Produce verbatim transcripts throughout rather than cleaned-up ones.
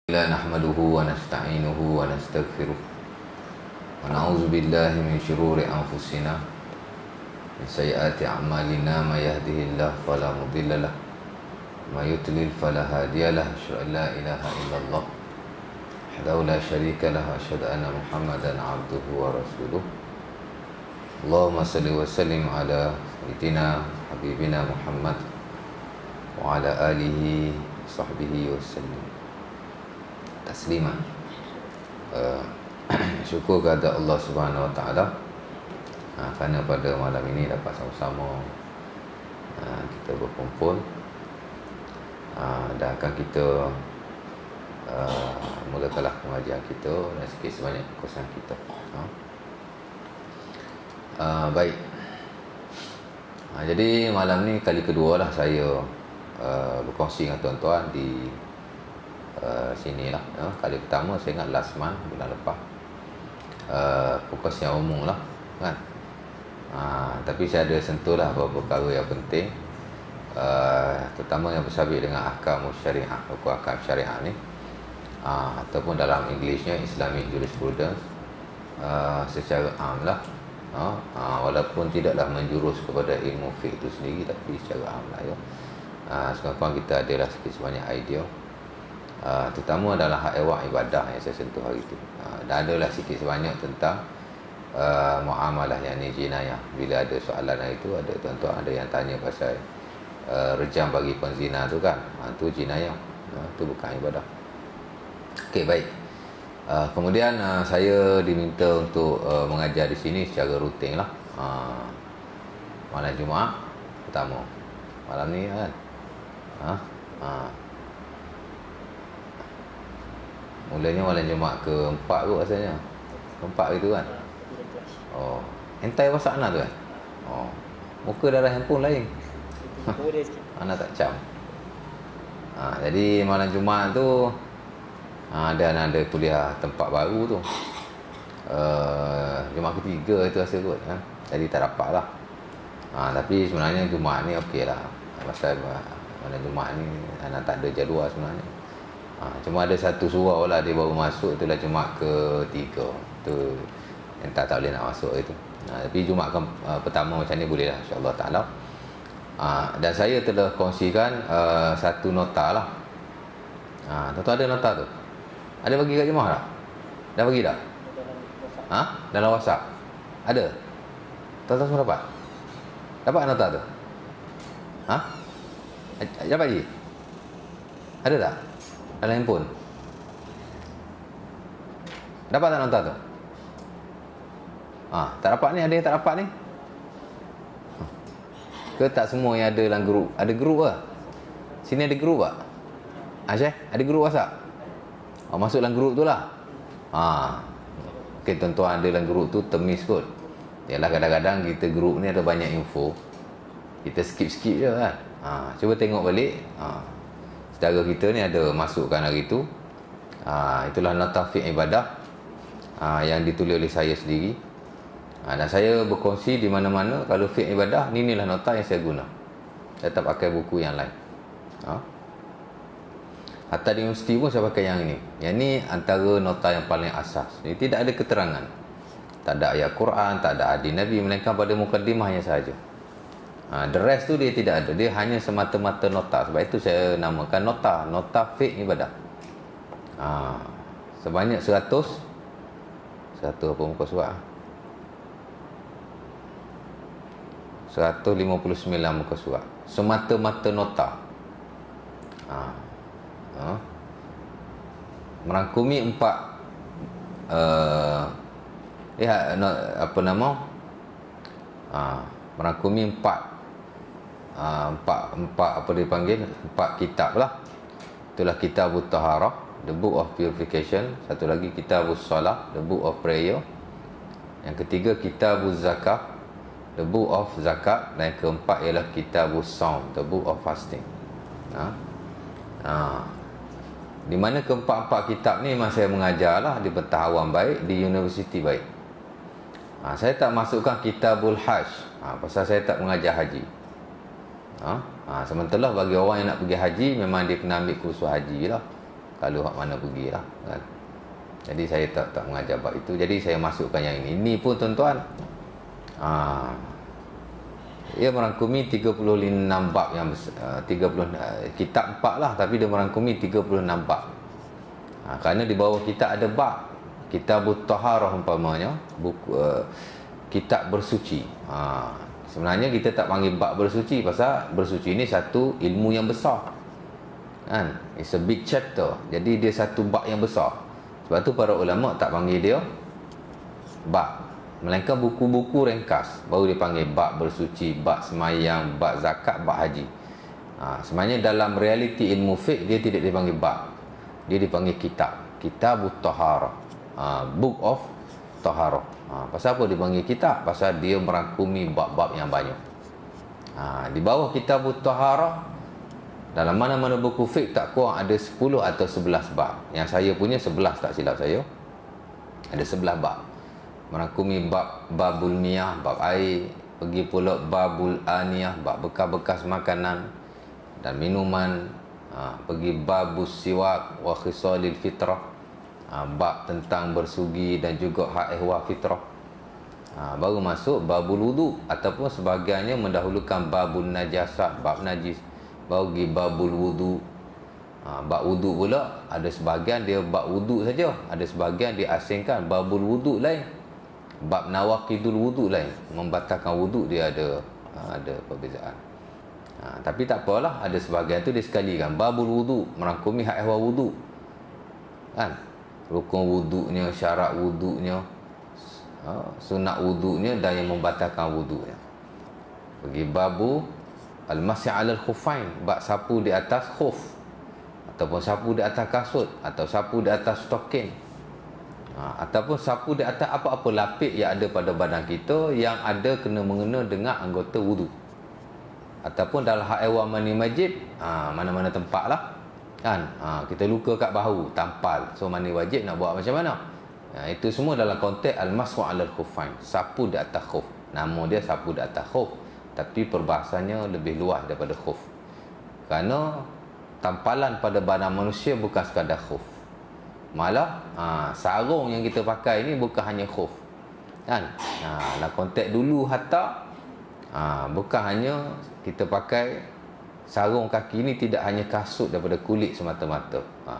La nahmaduhu wa nasta'inuhu wa nastaghfiruh wa na'udzu billahi min shururi anfusina min sayyiati a'malina may yahdihillahu fala mudilla lahu wa may yudlil fala hadiya lahu asyhadu an la ilaha illallah wahdahu la syarika lahu wa asyhadu anna muhammadan 'abduhu wa rasuluh. Allahumma shalli wa sallim ala sayyidina habibina Muhammad wa ala alihi wa sahbihi wa sallim taslima. Uh, syukur kepada Allah Subhanahu Wa Taala uh, kerana pada malam ini dapat sama-sama uh, kita berkumpul uh, dan akan kita uh, mulakanlah pengajian kita dan sikit sebanyak kekuasaan kita. Uh. Uh, baik. Uh, jadi malam ni kali kedua lah saya uh, berkongsi dengan tuan-tuan di Uh, sini lah ya. Kali pertama saya ingat last month, bulan lepas, uh, fokus yang umum lah kan. uh, Tapi saya ada sentuh lah beberapa perkara yang penting, uh, terutama yang bersabit dengan ahkam syariah, hukum ahkam syariah ni, uh, ataupun dalam Englishnya Islamic Jurisprudence, uh, secara am lah, uh, uh, walaupun tidaklah menjurus kepada ilmu fiqh itu sendiri, tapi secara am lah ya. uh, Sekarang kita adalah sikit sebanyak idea, Uh, terutama adalah hak ewak ibadah yang saya sentuh hari itu. Uh, dan adalah sikit sebanyak tentang uh, muamalah yang ni jinayah. Bila ada soalan itu, ada tuan-tuan ada yang tanya pasal uh, rejam bagi penzina tu kan, uh, tu jinayah, uh, tu bukan ibadah. Okey, baik. Uh, kemudian uh, saya diminta untuk uh, mengajar di sini secara rutin lah, uh, malam Jumaat pertama malam ni kan. uh, uh, Mulanya malam Jumaat keempat kot rasanya. Keempat gitu kan. Oh, hentai WhatsApp Ana tu kan. Oh, muka dalam handphone lain. Ana tak cam. Ha, jadi malam Jumaat tu ha, dan ada kuliah tempat baru tu. Uh, Jumaat ketiga itu rasa kot. Ha? Jadi tak dapat lah. Ha, tapi sebenarnya Jumaat ni okey lah. Pasal malam Jumaat ni Ana tak ada jadual sebenarnya. Ha, cuma ada satu surau lah dia baru masuk, itulah Jumaat ketiga tu yang tak, tak boleh nak masuk itu. Ha, tapi Jumaat ke, uh, pertama macam ni boleh lah, insyaAllah ta'ala. Ha, dan saya telah kongsikan uh, satu nota lah. Ha, tuan-tuan ada nota tu? Ada bagi kat jemaah tak? Dah bagi tak? Ha? Dalam WhatsApp? Ada? Tuan-tuan semua dapat? Dapat nota tu? Ha? Dapat je? Ada tak? Dalam handphone. Dapat tak nota tu? Ah, ha, tak dapat ni, ada yang tak dapat ni? Ke tak semua yang ada dalam grup? Ada grup lah. Sini ada grup tak? Ah, Syekh, ada grup WhatsApp? Oh, masuk dalam grup tu lah. Ah. Okey, tuan-tuan ada dalam grup tu termiss kot. Yalah kadang-kadang kita grup ni ada banyak info. Kita skip-skip je kan. Ah, cuba tengok balik. Ah. Saudara kita ni ada masukkan hari tu. Ha, itulah nota fiqh ibadah ha, yang ditulis oleh saya sendiri. Ha, dan saya berkongsi di mana-mana kalau fiqh ibadah, ni inilah nota yang saya guna. Saya tak pakai buku yang lain. Ha? Hatta di universiti pun saya pakai yang ini. Yang ni antara nota yang paling asas. Jadi tidak ada keterangan. Tak ada ayat Quran, tak ada hadis Nabi, melainkan pada mukaddimahnya sahaja. Ha, the rest tu dia tidak ada. Dia hanya semata-mata nota. Sebab itu saya namakan nota. Nota fiqh ibadah. Ha, sebanyak seratus. Seratus apa muka surat? seratus lima puluh sembilan muka surat. Semata-mata nota. Ha, ha. Merangkumi empat. Uh, ya, apa nama? Ha, merangkumi empat. Uh, empat, empat apa dia panggil, empat kitab lah. Itulah Kitabut Taharah, the book of purification. Satu lagi Kitabus Salah, the book of prayer. Yang ketiga Kitabuz Zakat, the book of zakat. Dan yang keempat ialah Kitabus Saum, the book of fasting. Ha? Ha. Di mana keempat-empat kitab ni memang saya mengajar lah di pentahawam baik, di universiti baik. Ha, saya tak masukkan Kitabul Hajj, ha, pasal saya tak mengajar haji. Ha? Ha, sementara bagi orang yang nak pergi haji, memang dia kena ambil kursus haji lah. kalau hak mana pergilah kan. Jadi saya tak tak mengajar bab itu. Jadi saya masukkan yang ini. Ini pun tuan-tuan, ha, ia merangkumi tiga puluh enam bab yang uh, tiga puluh uh, kitab empat lah, tapi dia merangkumi tiga puluh enam bab. Ha, kerana di bawah kita ada bab Kitabut Taharah umpamanya, buku uh, kitab bersuci. Ha, sebenarnya kita tak panggil bab bersuci pasal bersuci ini satu ilmu yang besar. Kan? It's a big chapter. Jadi dia satu bab yang besar. Sebab tu para ulama tak panggil dia bab, melainkan buku-buku ringkas, baru dia panggil bab bersuci, bab semayang, bab zakat, bab haji. Ha, sebenarnya dalam realiti ilmu fiqh dia tidak dipanggil bab, dia dipanggil kitab, Kitabut Taharah, ha, Book of Taharah. Ha, pasal apa dipanggil kitab? Pasal dia merangkumi bab-bab yang banyak. Ha, di bawah Kitabut Taharah, dalam mana-mana buku fiqh tak kurang ada sepuluh atau sebelas bab. Yang saya punya sebelas, tak silap saya, ada sebelas bab. Merangkumi bab babul miyah, bab air, pergi pula babul aniyah, bab bekas-bekas makanan dan minuman, ha, pergi babus siwak wa khisalil fitrah, ha, bab tentang bersugi dan juga hak ehwal fitrah. Ha, baru masuk babul wudu, ataupun sebahagiannya mendahulukan babul najasat, bab najis, baru pergi babul wudu. Ha, bab wudu pula ada sebahagian dia bab wudu saja, ada sebahagian dia asingkan babul wudu lain, bab nawaqidul wudu lain, membatalkan wudu dia ada ada perbezaan. Ha, tapi tak apalah, ada sebahagian tu dia sekalikan babul wudu, merangkumi hak ehwal wudu kan, rukun wudunya, syarat wudunya, ha, sunat wudunya dan yang membatalkan wudunya. Pergi babu al-masih 'alal khuffain, bab sapu di atas khuf, ataupun sapu di atas kasut, atau sapu di atas stokin, ha, ataupun sapu di atas apa-apa lapik yang ada pada badan kita yang ada kena mengena dengan anggota wudu, ataupun dalam hak ehwal mani wajib, ha, mana-mana tempat lah kan, ha, kita luka kat bahu, tampal, so mani wajib nak buat macam mana, ha, itu semua dalam konteks al-mashu 'alal khuffain, sapu di atas khuf. Nama dia sapu di atas khuf, tapi perbahasannya lebih luas daripada khuf, kerana tampalan pada badan manusia bukan sekadar khuf, malah ha, sarung yang kita pakai ni bukan hanya khuf kan, ha, dalam konteks dulu hatta ha, bukan hanya kita pakai sarung kaki ni, tidak hanya kasut daripada kulit semata-mata, ha,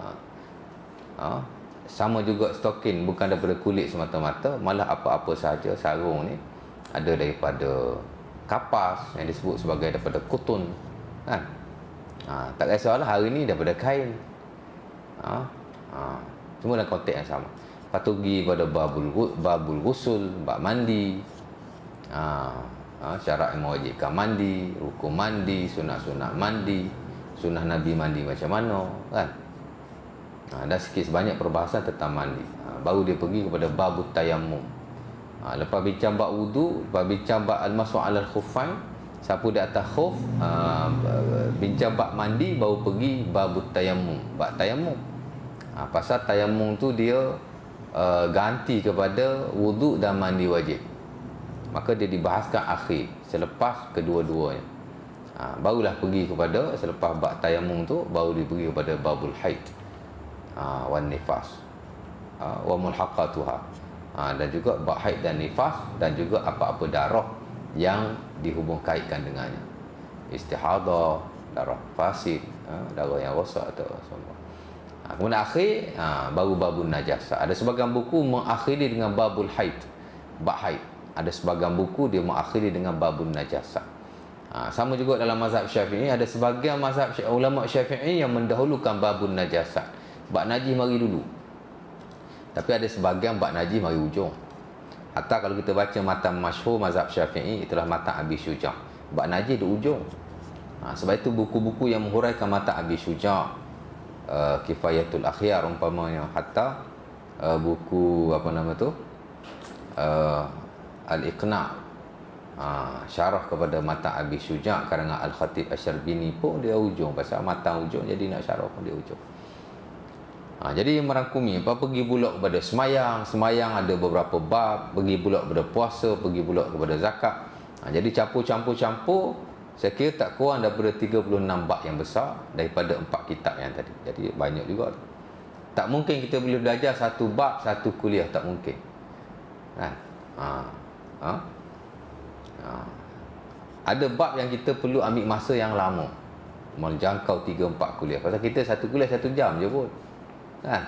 ha, sama juga stokin bukan daripada kulit semata-mata, malah apa-apa sahaja sarung ni ada daripada kapas yang disebut sebagai daripada kutun kan, ha, tak kisahlah hari ni daripada kain, ha, ha, semua dalam konteks yang sama. Lepas tu pergi pada babul babul ghusl, bab mandi, ha, ha, syarat yang mewajibkan mandi, rukun mandi, sunat-sunat mandi, sunnah Nabi mandi macam mana kan, ha, dan sikit sebanyak perbahasan tentang mandi, ha, baru dia pergi kepada babut tayammum. Ha, lepas bincang bab wudu, lepas bincang bab al-mashu 'alal khuffain, sapu di atas khuf, ha, bincang bab mandi, baru pergi babut tayammum, bab tayammum. Ha, pasal tayammum tu dia uh, ganti kepada wudu dan mandi wajib, maka dia dibahaskan akhir selepas kedua-duanya. Ha, barulah pergi kepada selepas bab tayammum tu, baru dia pergi kepada babul haid, ha, wan nifas, ha, wa mulhaqatuha. Ha, dan juga bab haid dan nifas, dan juga apa-apa darah yang dihubung kaitkan dengannya, istihadah, darah fasid, ha, darah yang rosak atau semua. Ha, kemudian akhir, ha, baru babul najasah. Ada sebagian buku mengakhiri dengan babul haid, bab haid. Ada sebagian buku dia mengakhiri dengan babul najasah. Ha, sama juga dalam mazhab Syafi'i, ada sebagian mazhab ulama Syafi'i yang mendahulukan babul najasah, bab najis mari dulu. Tapi ada sebahagian bab najis mari ujung. Hatta kalau kita baca matan masyhur mazhab Syafi'i, itulah matan Abi Syuja', bab najis di ujung. Ha, sebab itu buku-buku yang menghuraikan matan Abi Syuja', uh, Kifayatul Akhyar umpamanya, hatta uh, buku apa nama tu, uh, Al-Iqna', uh, syarah kepada matan Abi Syuja' karangan Al-Khatib Asy-Syarbini pun dia ujung, pasal matan ujung, jadi nak syarah pun dia ujung. Ha, jadi merangkumi apa, pergi pula kepada semayang, semayang ada beberapa bab, pergi pula kepada puasa, pergi pula kepada zakat. Ha, jadi campur-campur-campur, saya kira tak kurang daripada tiga puluh enam bab yang besar daripada empat kitab yang tadi. Jadi banyak juga tu. tak mungkin kita boleh belajar satu bab satu kuliah, tak mungkin kan. Ha. Ha? Ha. Ada bab yang kita perlu ambil masa yang lama, menjangkau tiga empat kuliah. Pasal kita satu kuliah satu jam je pun kan.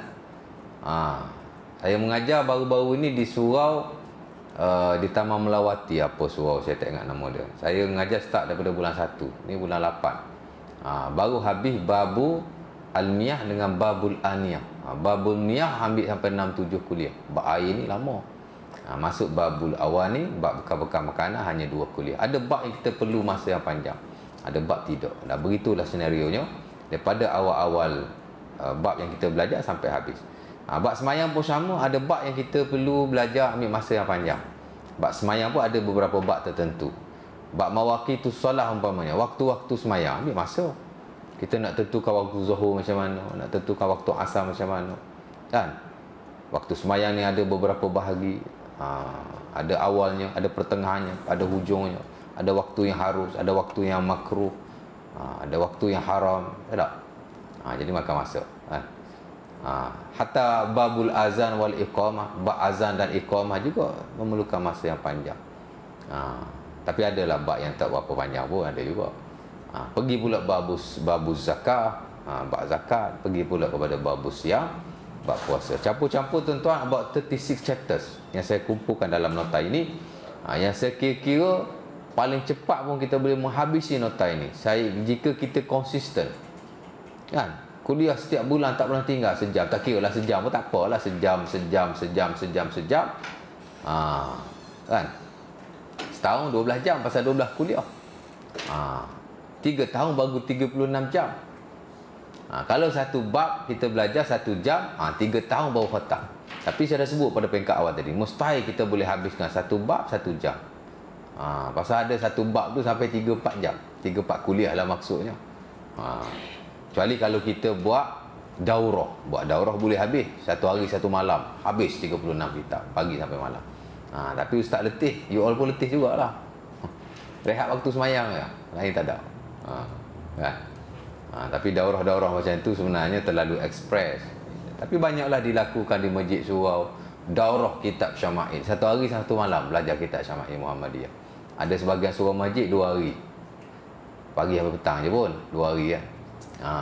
Ha. Saya mengajar baru-baru ini di surau uh, di Taman Melawati, apa surau saya tak ingat nama dia. Saya mengajar start daripada bulan satu, ni bulan lapan. Ha. Baru habis babu Al-Miyah dengan babul Aniyah. Ha. Babul Miyah ambil sampai enam tujuh kuliah. Bab air ni lama. Ha, masuk babul awal ni, bab bekal-bekal makanan, hanya dua kuliah. Ada bab yang kita perlu masa yang panjang, ada bab tidak. Dan begitulah senarionya daripada awal-awal uh, bab yang kita belajar sampai habis. Ha, bab semayang pun sama, ada bab yang kita perlu belajar ambil masa yang panjang. Bab semayang pun ada beberapa bab tertentu. Bab mawaqitus solah umpamanya, waktu-waktu semayang ambil masa. Kita nak tentukan waktu zuhur macam mana, nak tentukan waktu asar macam mana kan. Waktu semayang ni ada beberapa bahagi. Ha, ada awalnya, ada pertengahannya, ada hujungnya, ada waktu yang harus, ada waktu yang makruh, ha, ada waktu yang haram, tak? Ha, jadi makan masa kan? Ha, hatta babul azan wal iqamah, bab azan dan iqamah juga memerlukan masa yang panjang. Ha, tapi adalah bab yang tak berapa panjang pun ada juga. Ha, pergi pula babus babus zakat, ha, bab zakat, pergi pula kepada babus siam, bab puasa. Campur-campur tuan-tuan, about thirty six chapters yang saya kumpulkan dalam nota ini. Ha, yang saya kira-kira paling cepat pun kita boleh menghabisi nota ini saya jika kita konsisten kan. Kuliah setiap bulan tak pernah tinggal sejam, tak kira lah sejam pun tak apalah, sejam sejam sejam sejam sejam ha, kan. Setahun dua belas jam pasal dua belas kuliah. Ha, tiga tahun baru tiga puluh enam jam. Ha, kalau satu bab kita belajar satu jam, ha, tiga tahun baru khatam. Tapi saya dah sebut pada peringkat awal tadi, mustahil kita boleh habiskan satu bab satu jam. Ha, pasal ada satu bab tu sampai tiga empat jam, tiga empat kuliah lah maksudnya. Ha, kecuali kalau kita buat daurah. Buat daurah boleh habis satu hari satu malam, habis tiga puluh enam kitab, pagi sampai malam. Ha, tapi ustaz letih, you all pun letih jugalah. Rehat waktu semayang ya, lain tak ada. Ha, kan? Ha, tapi daurah-daurah macam itu sebenarnya terlalu ekspres. Tapi banyaklah dilakukan di Masjid Surau. Daurah kitab Syama'il, satu hari satu malam belajar kitab Syama'il Muhammadiyah. Ada sebahagian surau masjid dua hari, pagi sampai petang je pun, dua hari kan. Ha,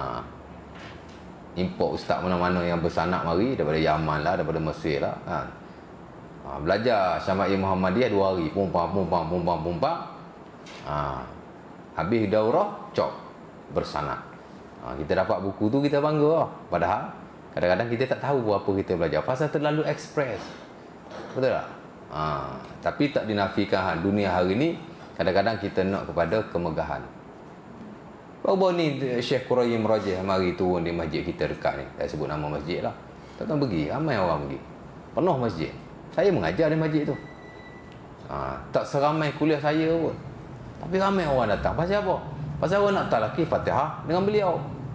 import ustaz mana-mana yang bersanak mari daripada Yaman lah, daripada Mesir lah kan. Ha, belajar Syama'il Muhammadiyah dua hari, pumpang pumpang pumpang pumpang. Ha, habis daurah cop bersanak. Ha, kita dapat buku tu kita bangga lah. Padahal kadang-kadang kita tak tahu apa kita belajar pasal terlalu ekspres. Betul tak? Ha, tapi tak dinafikan dunia hari ni kadang-kadang kita nak kepada kemegahan. Baru-baru ni Syekh Qurayyim Rajih mari turun di masjid kita dekat ni. Saya sebut nama masjid lah. Tuan-tuan pergi, ramai orang pergi. Penuh masjid. Saya mengajar di masjid tu. Ha, tak seramai kuliah saya pun. Tapi ramai orang datang. Pasal apa? Pasal orang nak talaki Fatihah dengan beliau.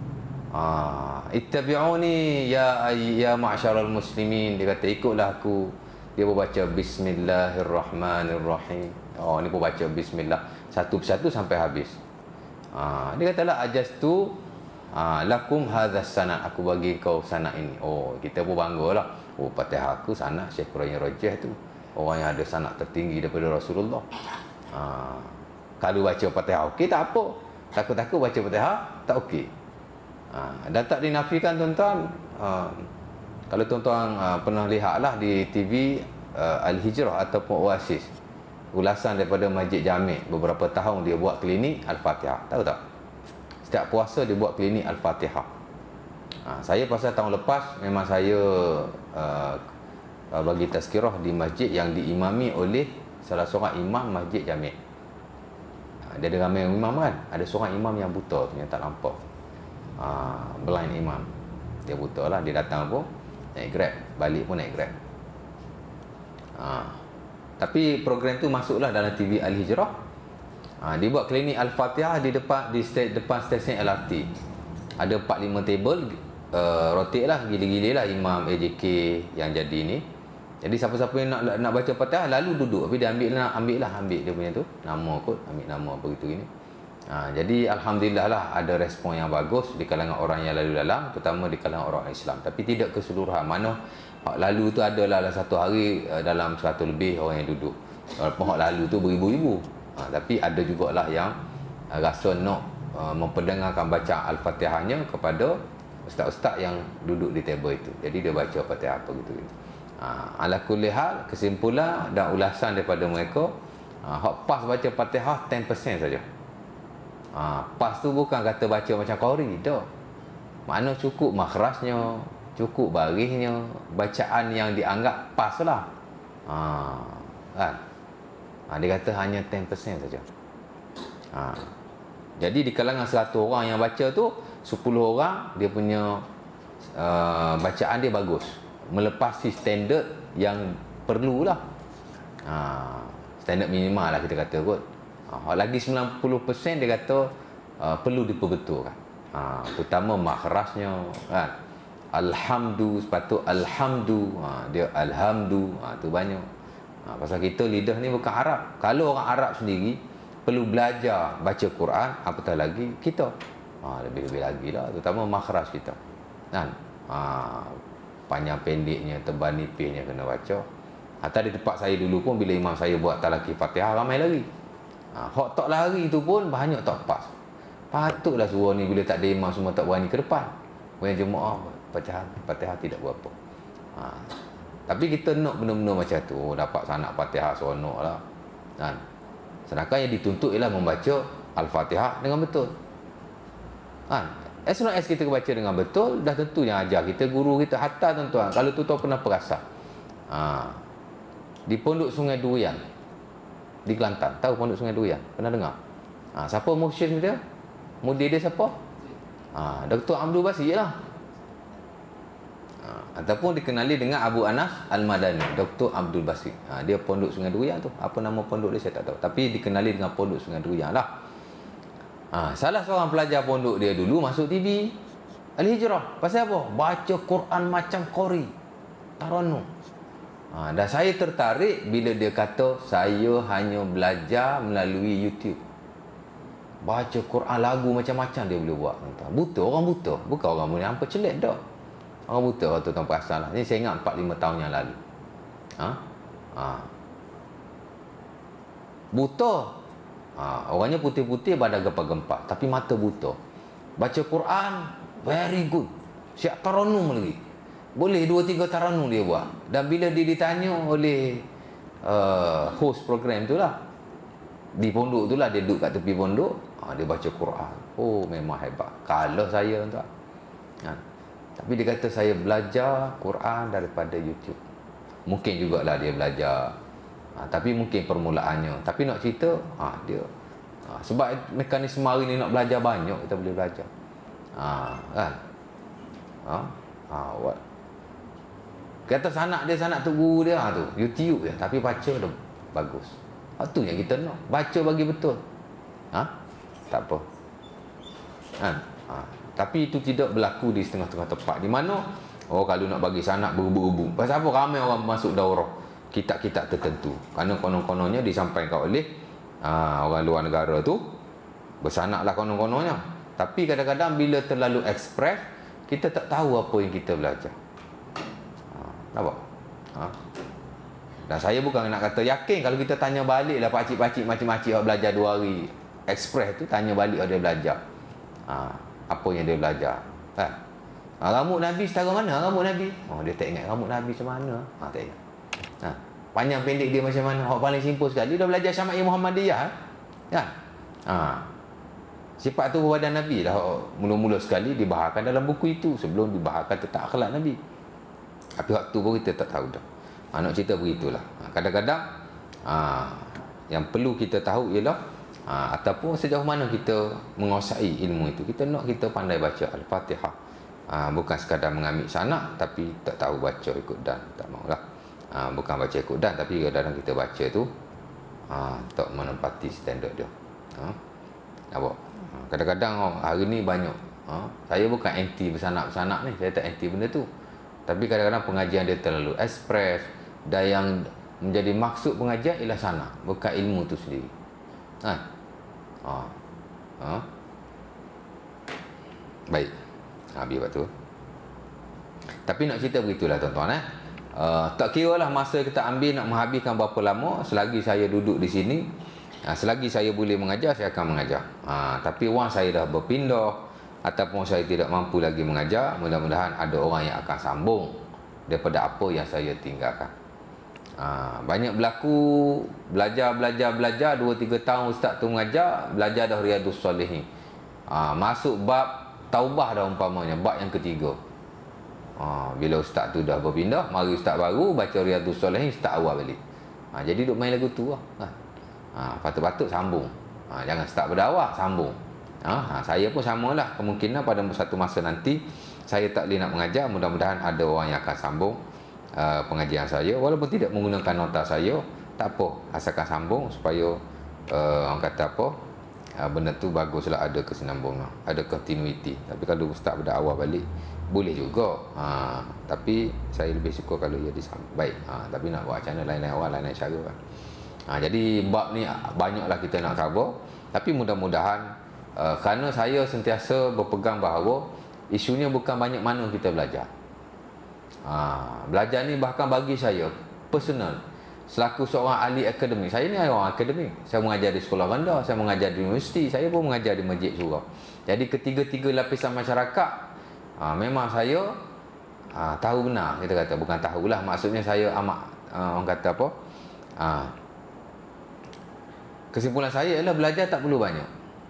Ah, ittabi'uni ya ya ma'syaral muslimin. Dia kata ikutlah aku. Dia pun baca bismillahirrahmanirrahim. Oh, ni pun baca bismillah satu persatu sampai habis. Ah, dia kata la ajastu ah, lakum hadzas sanad. Aku bagi kau sanad ini. Oh, kita pun banggalah. Oh, Fatihah aku sanad Syekh Qurayyim Rajih tu. Orang yang ada sanad tertinggi daripada Rasulullah. Ah, kalau baca Fatihah okey tak apa. Takut-takut baca Fatihah tak okey. Ha, dan tak dinafikan tuan-tuan. Ha, kalau tuan-tuan ha, pernah lihatlah di T V uh, Al-Hijrah ataupun Oasis, ulasan daripada Masjid Jami' beberapa tahun dia buat klinik Al-Fatihah. Tahu tak? Setiap puasa dia buat klinik Al-Fatihah. Ha, saya pasal tahun lepas memang saya uh, bagi tazkirah di masjid yang diimami oleh salah seorang imam Masjid Jami'. Ha, dia ada ramai imam kan? Ada seorang imam yang buta tu yang tak nampak. Uh, blind imam, dia buta lah, dia datang pun naik grab, balik pun naik grab. Uh, tapi program tu masuklah dalam T V Al-Hijrah. Uh, dia buat klinik Al-Fatihah di depan di st- depan stesen L R T. Ada empat lima table, uh, rotate lah, gila-gila lah imam A J K yang jadi ni. Jadi siapa-siapa yang nak nak baca Fatihah lalu duduk, tapi dia ambil lah, ambil lah ambil dia punya tu nama kot, ambil nama apa gitu gini. Ha, jadi alhamdulillah lah ada respon yang bagus di kalangan orang yang lalu lalang, terutama di kalangan orang Islam, tapi tidak keseluruhan. Mana hak lalu tu adalah satu hari dalam seratus lebih orang yang duduk, walaupun hak lalu tu beribu-ribu. Ha, tapi ada jugalah yang uh, rasa nak uh, memperdengarkan bacaan Al-Fatihahnya kepada ustaz-ustaz yang duduk di table itu. Jadi dia baca Fatihah apa gitu. Ha, ala kulli hal, kesimpulan dan ulasan daripada mereka, uh, hak pas baca Fatihah ten peratus saja. Ha, pas tu bukan kata baca macam qari, tak. Mana cukup makhrajnya, cukup barisnya, bacaan yang dianggap pas lah. Ha, kan? Ha, dia kata hanya ten peratus saja. Ha. Jadi di kalangan seratus orang yang baca tu, sepuluh orang dia punya uh, bacaan dia bagus, melepasi standard yang perlulah. Ha, standard minimal lah kita kata kot. Ha, lagi sembilan puluh peratus dia kata uh, perlu diperbetulkan. Ha, terutama makhrajnya, kan. Alhamdu, sepatut alhamdu, ha, dia alhamdu, ha, tu banyak. Ha, pasal kita lidah ni bukan Arab. Kalau orang Arab sendiri perlu belajar baca Quran, apatah lagi kita. Ha, lebih-lebih lagi lah, terutama makhraj kita, kan. Ha, panjang pendeknya, tebal nipisnya kena baca. Hatta di tempat saya dulu pun, bila imam saya buat talaqi Fatihah, ramai lagi. Ha, hak tak lari tu pun banyak tak pas. Patutlah suruh ni bila tak ada imam semua tak berani ke depan. Punya jemaah Fatihah, Fatihah tidak berapa. Ha, tapi kita nak benda-benda macam tu, oh, dapat sanak Fatihah seronok lah, kan. Sedangkan yang dituntut ialah membaca Al-Fatihah dengan betul, kan. As long as kita baca dengan betul, dah tentu yang ajar kita guru kita. Hatta tuan-tuan, kalau tuan-tuan pernah perasan, ha, di Pondok Sungai Durian di Kelantan, tahu Pondok Sungai Durian? Pernah dengar? Ha, siapa mursyid dia? Mudir dia siapa? Ha, Doktor Abdul Basit lah. Ha, ataupun dikenali dengan Abu Anas Al-Madani, Doktor Abdul Basit. Ha, dia Pondok Sungai Durian tu. Apa nama pondok dia saya tak tahu, tapi dikenali dengan Pondok Sungai Durian lah. Ha, salah seorang pelajar pondok dia dulu masuk T V Al-Hijrah. Pasal apa? Baca Quran macam qari, taranum. Ha, dan saya tertarik bila dia kata saya hanya belajar melalui YouTube. Baca Quran lagu macam-macam dia boleh buat. Buta, orang buta. Bukan orang boleh hampa celik dah. Orang buta, kalau tuan-tuan perasan lah. Ini saya ingat empat lima tahun yang lalu. Ha? Ha. Buta. Ha, orangnya putih-putih, badan gempak-gempak, tapi mata buta. Baca Quran very good. Siap taranum lagi. Boleh dua tiga taranum dia buat. Dan bila dia ditanya oleh uh, host program tu lah, di pondok tu lah, dia duduk kat tepi pondok, ha, dia baca Quran. Oh, memang hebat. Kalau saya tuan. Ha. Tapi dia kata saya belajar Quran daripada YouTube. Mungkin jugalah dia belajar, ha, tapi mungkin permulaannya. Tapi nak cerita, ha, dia ha, sebab mekanisme hari ni nak belajar banyak, kita boleh belajar. Ha, kan? Ha? Ha, what? Kata sanak dia, sanak tu guru dia, ha, tu YouTube dia, tapi baca dah bagus. Ha, tu yang kita nak. Baca bagi betul. Ha? Tak apa. Ha? Ha. Tapi itu tidak berlaku di setengah-setengah tempat. Di mana, oh kalau nak bagi sanak berubu-ubu. Pasal apa? Ramai orang masuk daurah kitab-kitab tertentu. Kerana konon-kononnya disampaikan oleh ha, orang luar negara tu. Bersanaklah konon-kononnya. Tapi kadang-kadang bila terlalu ekspres, kita tak tahu apa yang kita belajar. Nampak? Ha? Dan saya bukan nak kata yakin. Kalau kita tanya balik lah pakcik-pakcik macam-macam belajar dua hari ekspres tu, tanya balik dia belajar, ha, apa yang dia belajar, kan? Ha, rambut Nabi setara mana rambut Nabi? Oh, dia tak ingat rambut Nabi macam mana. Ha, tak ingat. Ha, panjang pendek dia macam mana? Hak paling simple sekali, dia belajar Syama'iyah Muhammadiyah, kan? Ha, sifat tubuh badan Nabi dah mula-mula sekali dibaharkan dalam buku itu sebelum dibaharkan tentang akhlak Nabi. Tapi waktu pun kita tak tahu dah. Ha, nak cerita begitulah. Ha, kadang-kadang ha, yang perlu kita tahu ialah ha, ataupun sejauh mana kita menguasai ilmu itu. Kita nak kita pandai baca Al-Fatihah. Ha, bukan sekadar mengambil sanak tapi tak tahu baca ikut dan. Tak maulah. Ha, bukan baca ikut dan, tapi kadang-kadang kita baca tu ha, tak menempati standard dia. Ha, nampak? Ha, kadang-kadang hari ni banyak. Ha, saya bukan anti bersanak-bersanak ni. Saya tak anti benda tu. Tapi kadang-kadang pengajian dia terlalu ekspres, dan yang menjadi maksud pengajian ialah sana, bukan ilmu tu sendiri. Ha. Ha. Ha? Baik. Habis waktu. Tapi nak cerita begitulah tuan-tuan eh. Uh, tak kira lah masa kita ambil nak menghabiskan berapa lama, selagi saya duduk di sini, uh, selagi saya boleh mengajar, saya akan mengajar. Uh, tapi once saya dah berpindah ataupun saya tidak mampu lagi mengajar, mudah-mudahan ada orang yang akan sambung daripada apa yang saya tinggalkan. Uh, banyak berlaku belajar belajar belajar dua tiga tahun ustaz tu mengajar, belajar dah Riyadhus Shalihin. Uh, masuk bab taubah dah umpamanya, bab yang ketiga. Ha, bila ustaz tu dah berpindah, mari ustaz baru baca Riyadhus Shalihin start awal balik. Ha, jadi duk main lagu tu lah. Ha, patut-patut sambung. Ha, jangan start pada awal, sambung. Ha, ha, saya pun samalah, kemungkinan pada satu masa nanti saya tak boleh nak mengajar, mudah-mudahan ada orang yang akan sambung uh, pengajian saya walaupun tidak menggunakan nota saya, tak apa, asalkan sambung supaya uh, orang kata apa, uh, benda tu baguslah, ada kesinambungan, ada continuity. Tapi kalau start pada awal balik boleh juga, ha, tapi saya lebih suka kalau ia disambung. Baik, ha, tapi nak buat macam mana, lain-lain orang, lain-lain cara kan. Ha, jadi bab ni banyaklah kita nak cover, tapi mudah-mudahan uh, kerana saya sentiasa berpegang bahawa isunya bukan banyak mana kita belajar. Ha, belajar ni bahkan bagi saya personal, selaku seorang ahli akademik, saya ni orang akademik, saya mengajar di sekolah rendah, saya mengajar di universiti, saya pun mengajar di masjid surau. Jadi ketiga-tiga lapisan masyarakat, Ha, memang saya ha, tahu benar, kita kata, bukan tahulah, maksudnya saya amat ha, orang kata apa, ha, kesimpulan saya ialah belajar tak perlu banyak,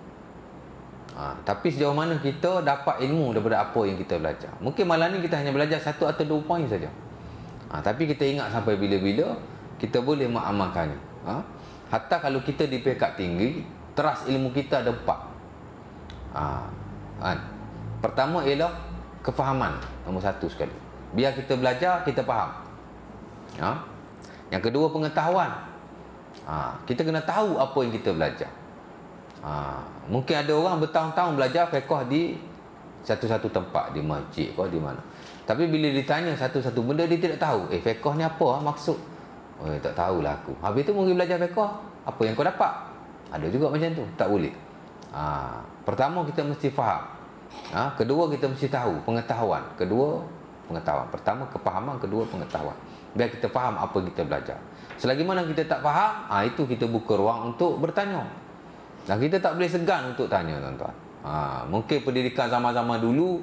ha, tapi sejauh mana kita dapat ilmu daripada apa yang kita belajar. Mungkin malam ni kita hanya belajar satu atau dua poin saja, ha, tapi kita ingat sampai bila-bila kita boleh mengamalkannya. Ha? Hatta kalau kita di peringkat tinggi, teras ilmu kita ada empat. Ha, kan? Pertama ialah kefahaman, nombor satu sekali. Biar kita belajar, kita faham. Ha? Yang kedua, pengetahuan. Ha, kita kena tahu apa yang kita belajar. Ha, mungkin ada orang bertahun-tahun belajar fiqh di satu-satu tempat, di masjid ke di mana. Tapi bila ditanya satu-satu benda, dia tidak tahu. Eh, fiqh ni apa maksud? Oh, tak tahulah aku. Habis tu mungkin belajar fiqh, apa yang kau dapat? Ada juga macam tu, tak boleh. Ha, pertama kita mesti faham. Ha, kedua kita mesti tahu, pengetahuan. Kedua pengetahuan. Pertama kepahaman, kedua pengetahuan. Biar kita faham apa kita belajar. Selagi mana kita tak faham, ha, itu kita buka ruang untuk bertanya. Dan kita tak boleh segan untuk tanya, tuan-tuan. Ha, mungkin pendidikan zaman-zaman dulu,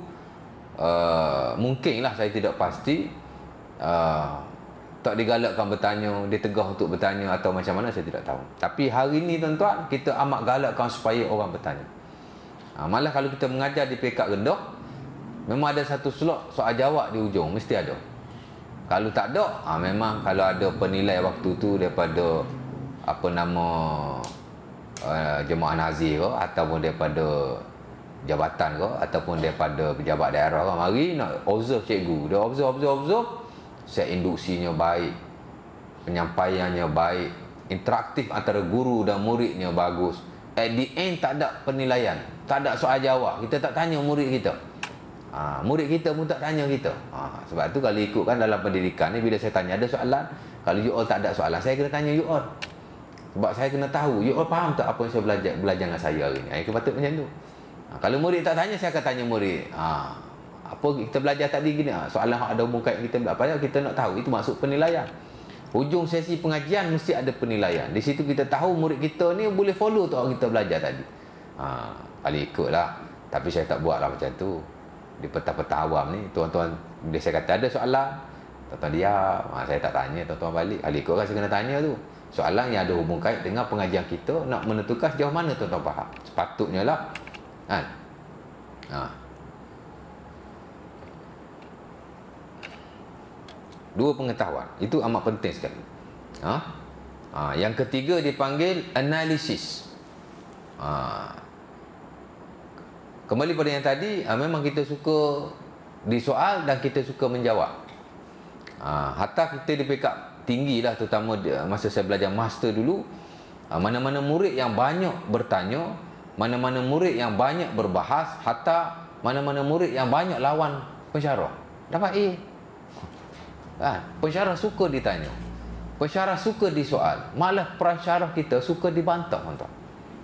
uh, mungkinlah, saya tidak pasti, uh, tak digalakkan bertanya, ditegah untuk bertanya atau macam mana, saya tidak tahu. Tapi hari ini, tuan-tuan, kita amat galakkan supaya orang bertanya. Ha, malah kalau kita mengajar di peringkat rendah, memang ada satu slot soal jawab di ujung, mesti ada. Kalau tak ada, ha, memang kalau ada penilai waktu tu daripada apa nama uh, jemaah nazir ke, ataupun daripada jabatan ke, ataupun daripada pejabat daerah ke, mari nak observe cikgu, dia observe, observe, observe, set induksinya baik, penyampaiannya baik, interaktif antara guru dan muridnya bagus. At the end tak ada penilaian, tak ada soal jawab, kita tak tanya murid kita, ha, murid kita pun tak tanya kita. Ha, sebab tu kalau ikutkan dalam pendidikan ni, bila saya tanya ada soalan, kalau you all tak ada soalan, saya kena tanya you all, sebab saya kena tahu you all faham tak apa yang saya belajar belajar dengan saya hari ni. Ha, patut macam tu. Ha, kalau murid tak tanya, saya akan tanya murid, ha, apa kita belajar tadi gini, ha, soalan ada umum kait kita belajar, kita nak tahu, itu maksud penilaian. Hujung sesi pengajian mesti ada penilaian. Di situ kita tahu murid kita ni boleh follow tak orang kita belajar tadi. Ha, kalau ikutlah. Tapi saya tak buatlah macam tu. Di peta-peta awam ni, tuan-tuan, bila saya kata ada soalan, tuan-tuan diam. Ha, saya tak tanya, tuan-tuan balik. Kalau ikutkan saya kena tanya tu. Soalan yang ada hubung kait dengan pengajian kita, nak menentukan sejauh mana tuan-tuan faham. Sepatutnya lah. Kan? Ha. Dua pengetahuan, itu amat penting sekali. Ha? Ha, yang ketiga dipanggil analisis. Ha. Kembali pada yang tadi, ha, memang kita suka disoal dan kita suka menjawab. Ha, hatta kita di peringkat tinggi lah, terutama masa saya belajar master dulu, ha, mana-mana murid yang banyak bertanya, mana-mana murid yang banyak berbahas, hatta mana-mana murid yang banyak lawan pensyarah, dapat A. Ha, pensyarah suka ditanya, pensyarah suka disoal, malah pensyarah kita suka dibantah, tuan-tuan.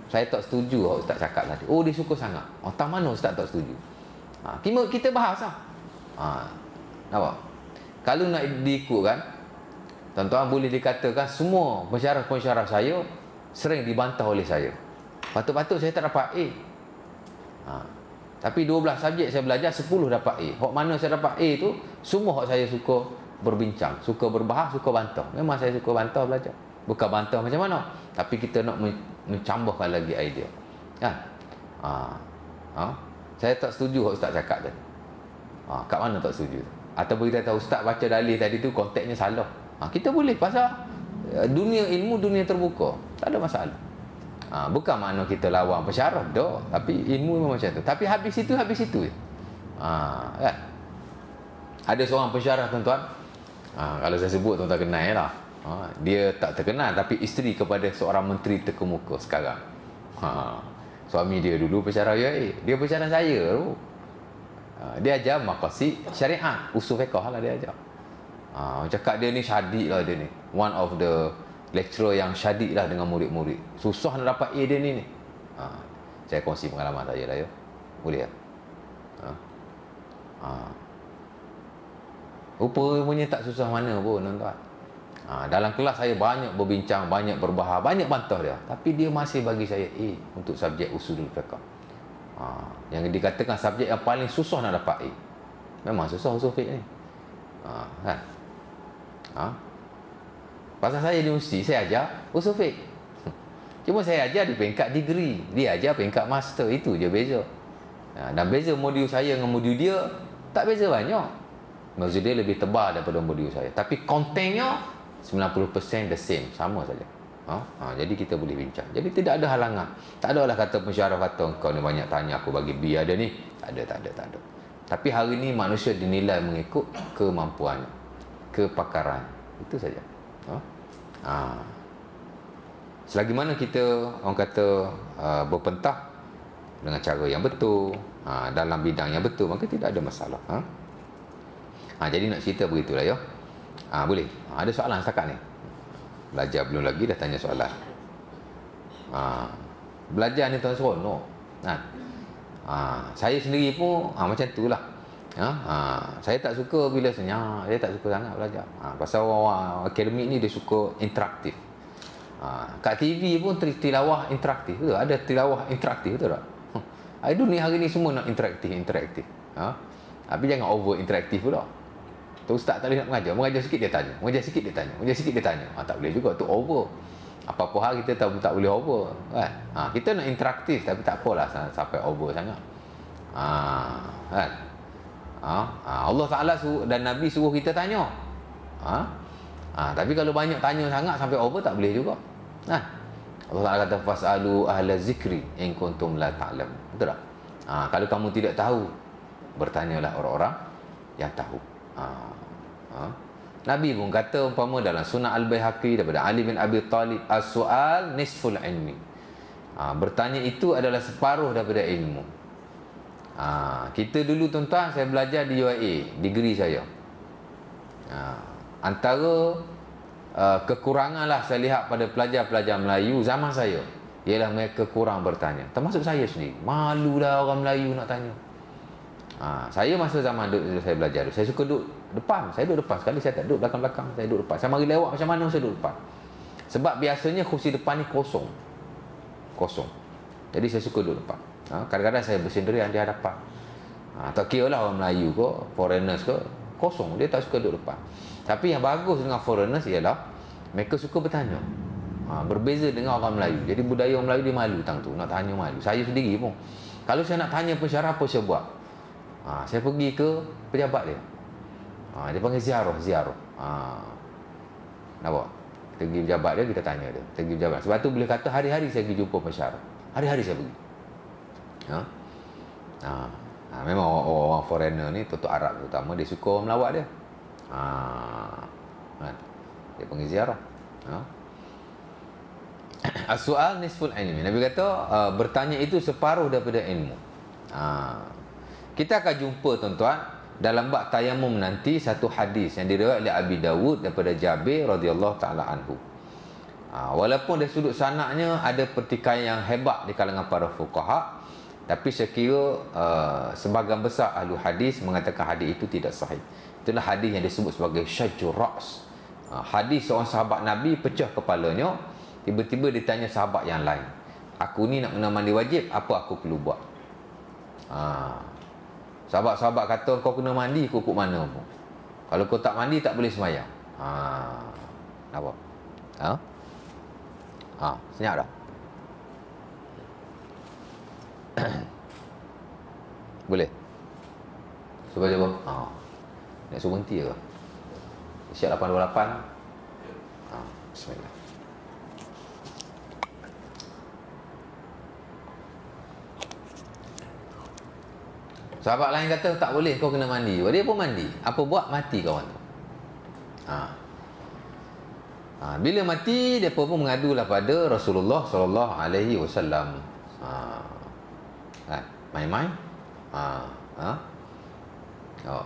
saya tak setuju kalau ustaz cakap tadi. Oh, dia suka sangat. Oh, tak mana ustaz tak setuju? Ha, kita, kita bahas lah. Ha, nampak? Kalau nak diikutkan, tuan-tuan boleh dikatakan semua pensyarah-pensyarah saya sering dibantah oleh saya. Patut-patut saya tak dapat A. Ha, tapi dua belas subjek saya belajar, sepuluh dapat A. Hak mana saya dapat A tu, semua hak saya suka berbincang, suka berbahas, suka bantah. Memang saya suka bantah belajar. Bukan bantah macam mana, tapi kita nak mencambahkan lagi idea. Kan? Ha, ha? Saya tak setuju hak ustaz cakap tadi. Ha, kat mana tak setuju? Ataupun kita tahu ustaz baca dalil tadi tu konteksnya salah. Ha, kita boleh pasal dunia ilmu, dunia terbuka. Tak ada masalah. Ha, bukan makna kita lawan pensyarah dah, tapi ilmu memang macam tu. Tapi habis itu habis itu. Ha, kan? Ada seorang pensyarah tuan-tuan. Ha, kalau saya sebut tuan-tuan kenal lah. Ha, dia tak terkenal tapi isteri kepada seorang menteri terkemuka sekarang. Ha, suami dia dulu pensyarah U A E. Dia pensyarah saya tu. Ha, dia ajar maqasid syariat, usul fiqh lah dia ajar. Ha, cakap dia ni syadid lah dia ni. One of the lecturer yang syadid lah dengan murid-murid. Susah nak dapat A dia ni ni. Ha, saya kongsi pengalaman saya lah ya. Boleh tak? Ha. Ha. Rupanya tak susah mana pun tuan-tuan. Ha, dalam kelas saya banyak berbincang, banyak berbahas, banyak bantah dia. Tapi dia masih bagi saya A untuk subjek usulul fiqh. Ha, yang dikatakan subjek yang paling susah nak dapat A. Memang susah usul fiqh ni. Ha, kan? Ha? Pasal saya di universiti, saya ajar usul fiqh. Cuma saya ajar di peringkat degree. Dia ajar peringkat master. Itu je beza. Ha, dan beza modul saya dengan modul dia tak beza banyak. Maksud dia lebih tebal daripada modul saya. Tapi kontennya sembilan puluh peratus the same. Sama saja. Ha? Ha, jadi kita boleh bincang. Jadi tidak ada halangan. Tak ada lah kata pensyarah kata kau ni banyak tanya aku bagi B ada ni. Tak ada, tak ada, tak ada. Tapi hari ni manusia dinilai mengikut kemampuannya, kepakaran. Itu saja. Ha? Ha. Selagi mana kita orang kata uh, berpentah dengan cara yang betul, ha, dalam bidang yang betul, maka tidak ada masalah. Ha? Ha, jadi nak cerita begitulah ya. Ha, boleh. Ha, ada soalan setakat ni. Belajar belum lagi dah tanya soalan. Ha, belajar ni tuan seronok. Ha. Ha, saya sendiri pun ha, macam tu lah. Ha, ha, saya tak suka bila senyap. Saya tak suka sangat belajar. Ha, pasal orang akademik ni dia suka interaktif. Ha, kat T V pun tilawah interaktif. Betul? Ada tilawah interaktif, betul tak? Ha, dunia hari ni semua nak interaktif, interaktif. Ha? Tapi jangan over interaktif pula. Tu ustaz tak boleh nak mengajar. Mengajar sikit dia tanya. Mengajar sikit dia tanya. Mengajar sikit dia tanya. Ha, tak boleh juga. Tu over. Apa-apa hal kita tak, tak boleh over. Kan? Ha, kita nak interaktif tapi tak apalah sampai over sangat. Ha, kan? Ha, ha, Allah Ta'ala suruh, dan Nabi suruh kita tanya. Ha? Ha, tapi kalau banyak tanya sangat sampai over tak boleh juga. Ha? Allah Ta'ala kata fas'alu ahla zikri in kuntum la ta'lam. Betul tak? Ha, kalau kamu tidak tahu, bertanyalah orang-orang yang tahu. Ha. Ha? Nabi pun kata umpama dalam Sunnah Al-Baihaqi daripada Ali bin Abi Talib, as-su'al nisful ilmi. Ha, bertanya itu adalah separuh daripada ilmu. Ha, kita dulu tuan-tuan, saya belajar di U A E, degree saya. Ha, antara uh, kekurangan lah saya lihat pada pelajar-pelajar Melayu zaman saya, ialah mereka kurang bertanya. Termasuk saya sendiri. Malu dah orang Melayu nak tanya. Ha, saya masa zaman duduk, saya belajar duduk, saya suka duduk depan. Saya duduk depan. Sekali saya tak duduk belakang-belakang, saya duduk depan. Saya mari lewat macam mana saya duduk depan. Sebab biasanya kursi depan ni kosong. Kosong. Jadi saya suka duduk depan. Ha, kadang-kadang saya bersendirian di hadapan. Ha, tak kira lah orang Melayu ke, foreigners ke, kosong. Dia tak suka duduk depan. Tapi yang bagus dengan foreigners ialah mereka suka bertanya. Ha, berbeza dengan orang Melayu. Jadi budaya orang Melayu dia malu tentang tu. Nak tanya malu. Saya sendiri pun. Kalau saya nak tanya pensyarah apa saya buat? Ha, saya pergi ke pejabat dia. Ha, dia panggil ziarah. Ziarah. Ha, nampak? Kita pergi pejabat dia, kita tanya dia. Kita pergi pejabat. Sebab tu boleh kata hari-hari saya pergi jumpa pensyarah. Hari-hari saya pergi. Ha? Ha, ha, memang orang-orang foreigner ni, tutup Arab terutama, dia suka orang melawat dia. Ha, kan? Dia panggil ziarah. Ha? As-su'al nisful ilmi. Nabi kata uh, bertanya itu separuh daripada ilmu. Ha. Kita akan jumpa tuan-tuan dalam bab tayamum nanti satu hadis yang diriwayatkan oleh Abi Dawud daripada Jabir radhiyallahu taala anhu. Ha, walaupun dari sudut sanadnya ada pertikaian yang hebat di kalangan para fuqaha, tapi sekira uh, sebahagian besar ahli hadis mengatakan hadis itu tidak sahih. Itulah hadis yang disebut sebagai syajjur ra's. Ha, hadis seorang sahabat Nabi pecah kepalanya, tiba-tiba ditanya sahabat yang lain, aku ni nak kena mandi wajib, apa aku perlu buat? Ha, sahabat-sahabat kata, kau kena mandi ikut mana pun. Kalau kau tak mandi tak boleh sembahyang. Ha, apa? Ha? Ha, senyap dah. Boleh? Cuba cuba. Ha. Nak suruh berhenti ke? Siap lapan dua lapan. Ha, bismillah. Sahabat lain kata tak boleh, kau kena mandi. Dia pun mandi. Apa buat? Mati kawan tu. Ha. Ha, bila mati, dia pun mengadulah pada Rasulullah sallallahu alaihi wasallam. Ha. Kan? Main-main? Ha. Ha? Oh.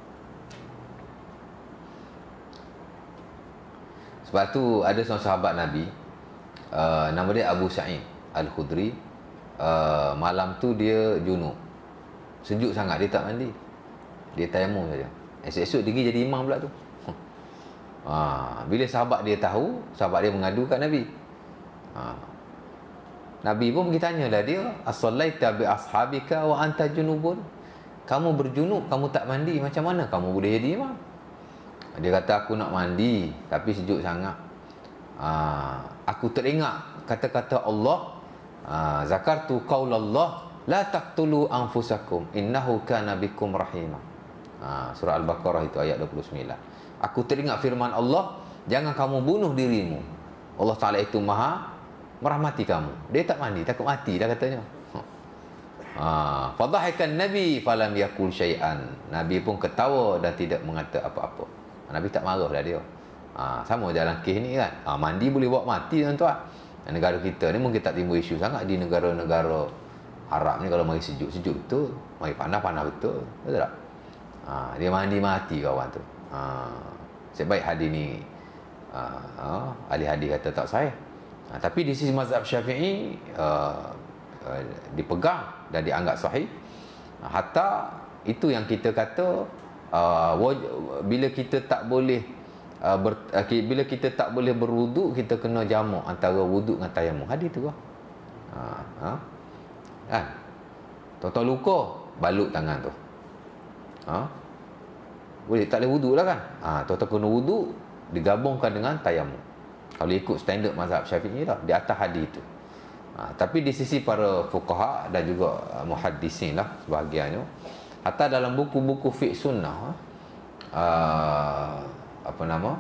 Sebab tu ada seorang sahabat Nabi, uh, nama dia Abu Sa'id Al-Khudri. Uh, malam tu dia junub. Sejuk sangat, dia tak mandi. Dia tayamum saja. Esok-esok dia jadi imam pula tu. Ha, bila sahabat dia tahu, sahabat dia mengadu kat Nabi. Ha. Nabi pun pergi tanyalah dia, as-sallaita bi ashabika wa anta junubun? Kamu berjunub, kamu tak mandi, macam mana kamu boleh jadi imam? Dia kata, aku nak mandi tapi sejuk sangat. Ha, aku teringat kata-kata Allah, ha, zakartu qaulallah la taqtulu anfusakum innahu kana bikum rahimah. Ha, surah Al-Baqarah itu ayat dua puluh sembilan. Aku teringat firman Allah, jangan kamu bunuh dirimu. Allah Ta'ala itu maha merahmati kamu. Dia tak mandi, takut mati dah katanya. Ha, fadhahikan Nabi falam yakul syai'an. Nabi pun ketawa dan tidak mengata apa-apa. Nabi tak marah dah dia. Ha, sama jalan kes ni kan. Ha, mandi boleh buat mati tuan-tuan. Negara kita ni mungkin tak timbul isu sangat. Di negara-negara Arab ni kalau mari sejuk-sejuk betul, mari panas-panas betul. Betul tak? Ha, dia mandi mati kawan tu. Ha, sebaik hadis ni ha, ha, ahli hadis kata tak sahih. Ha, tapi di sisi mazhab Syafi'i uh, uh, dipegang dan dianggap sahih. Ha, hatta itu yang kita kata uh, waj- bila kita tak boleh uh, ber, uh, bila kita tak boleh berwuduk, kita kena jamak antara wuduk dengan tayamum. Hadis tu lah. Ha, ha, kan? Tahu-tahu luka, balut tangan tu. Ha? Boleh, tak boleh wuduk lah kan. Ha, tahu-tahu kena wuduk, digabungkan dengan tayamum. Kalau ikut standard mazhab Syafi'i lah, di atas hadis itu. Ha, tapi di sisi para fuqaha dan juga uh, muhaddisin lah sebahagiannya, hatta dalam buku-buku fiqh sunnah, uh, apa nama,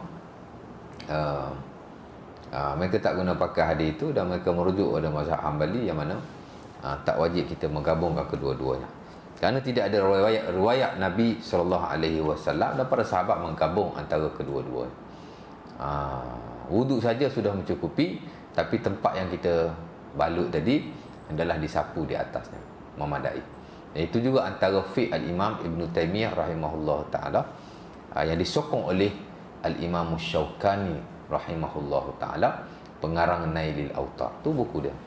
uh, uh, mereka tak guna pakai hadis itu dan mereka merujuk pada mazhab Hanbali yang mana uh, tak wajib kita menggabungkan kedua-duanya. Kerana tidak ada riwayat, riwayat Nabi sallallahu alaihi wasallam dan para sahabat menggabung antara kedua-duanya. Uh, wuduk saja sudah mencukupi, tapi tempat yang kita balut tadi adalah disapu di atasnya, memadai. Itu juga antara fiqh al-Imam Ibn Taymiyah rahimahullah ta'ala uh, yang disokong oleh al-Imam Syaukani rahimahullah ta'ala, pengarang Nailil Autar. Tu buku dia.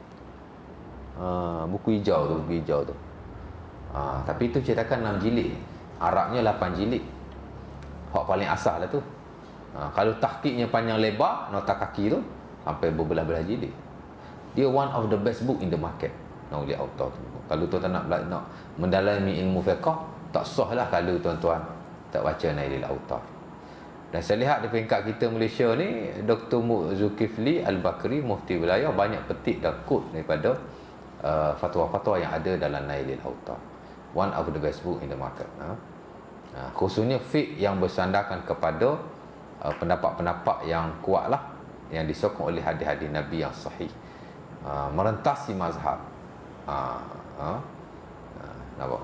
Uh, buku hijau tu, buku hijau tu. Ha, tapi itu cetakan enam jilid. Arabnya lapan jilid. Hak paling asal lah tu. Ha, kalau tahqiqnya panjang lebar, nota kaki tu sampai berbelah-belah jilid. Dia one of the best book in the market. Nailil Autar tu. Kalau tuan-tuan nak, nak mendalami ilmu fiqh, tak sah lah kalau tuan-tuan tak baca Nailil Autar. Dan saya lihat di peringkat kita Malaysia ni, Doktor Zulkifli Al-Bakri, Mufti Wilayah, banyak petik dan quote daripada uh, fatwa-fatwa yang ada dalam Nailil Autar. One of the best book in the market. Ha? Ha, khususnya fiqh yang bersandarkan kepada uh, pendapat-pendapat yang kuat lah, yang disokong oleh hadis-hadis Nabi yang sahih, uh, merentasi mazhab. Ha, ha? Ha, nampak?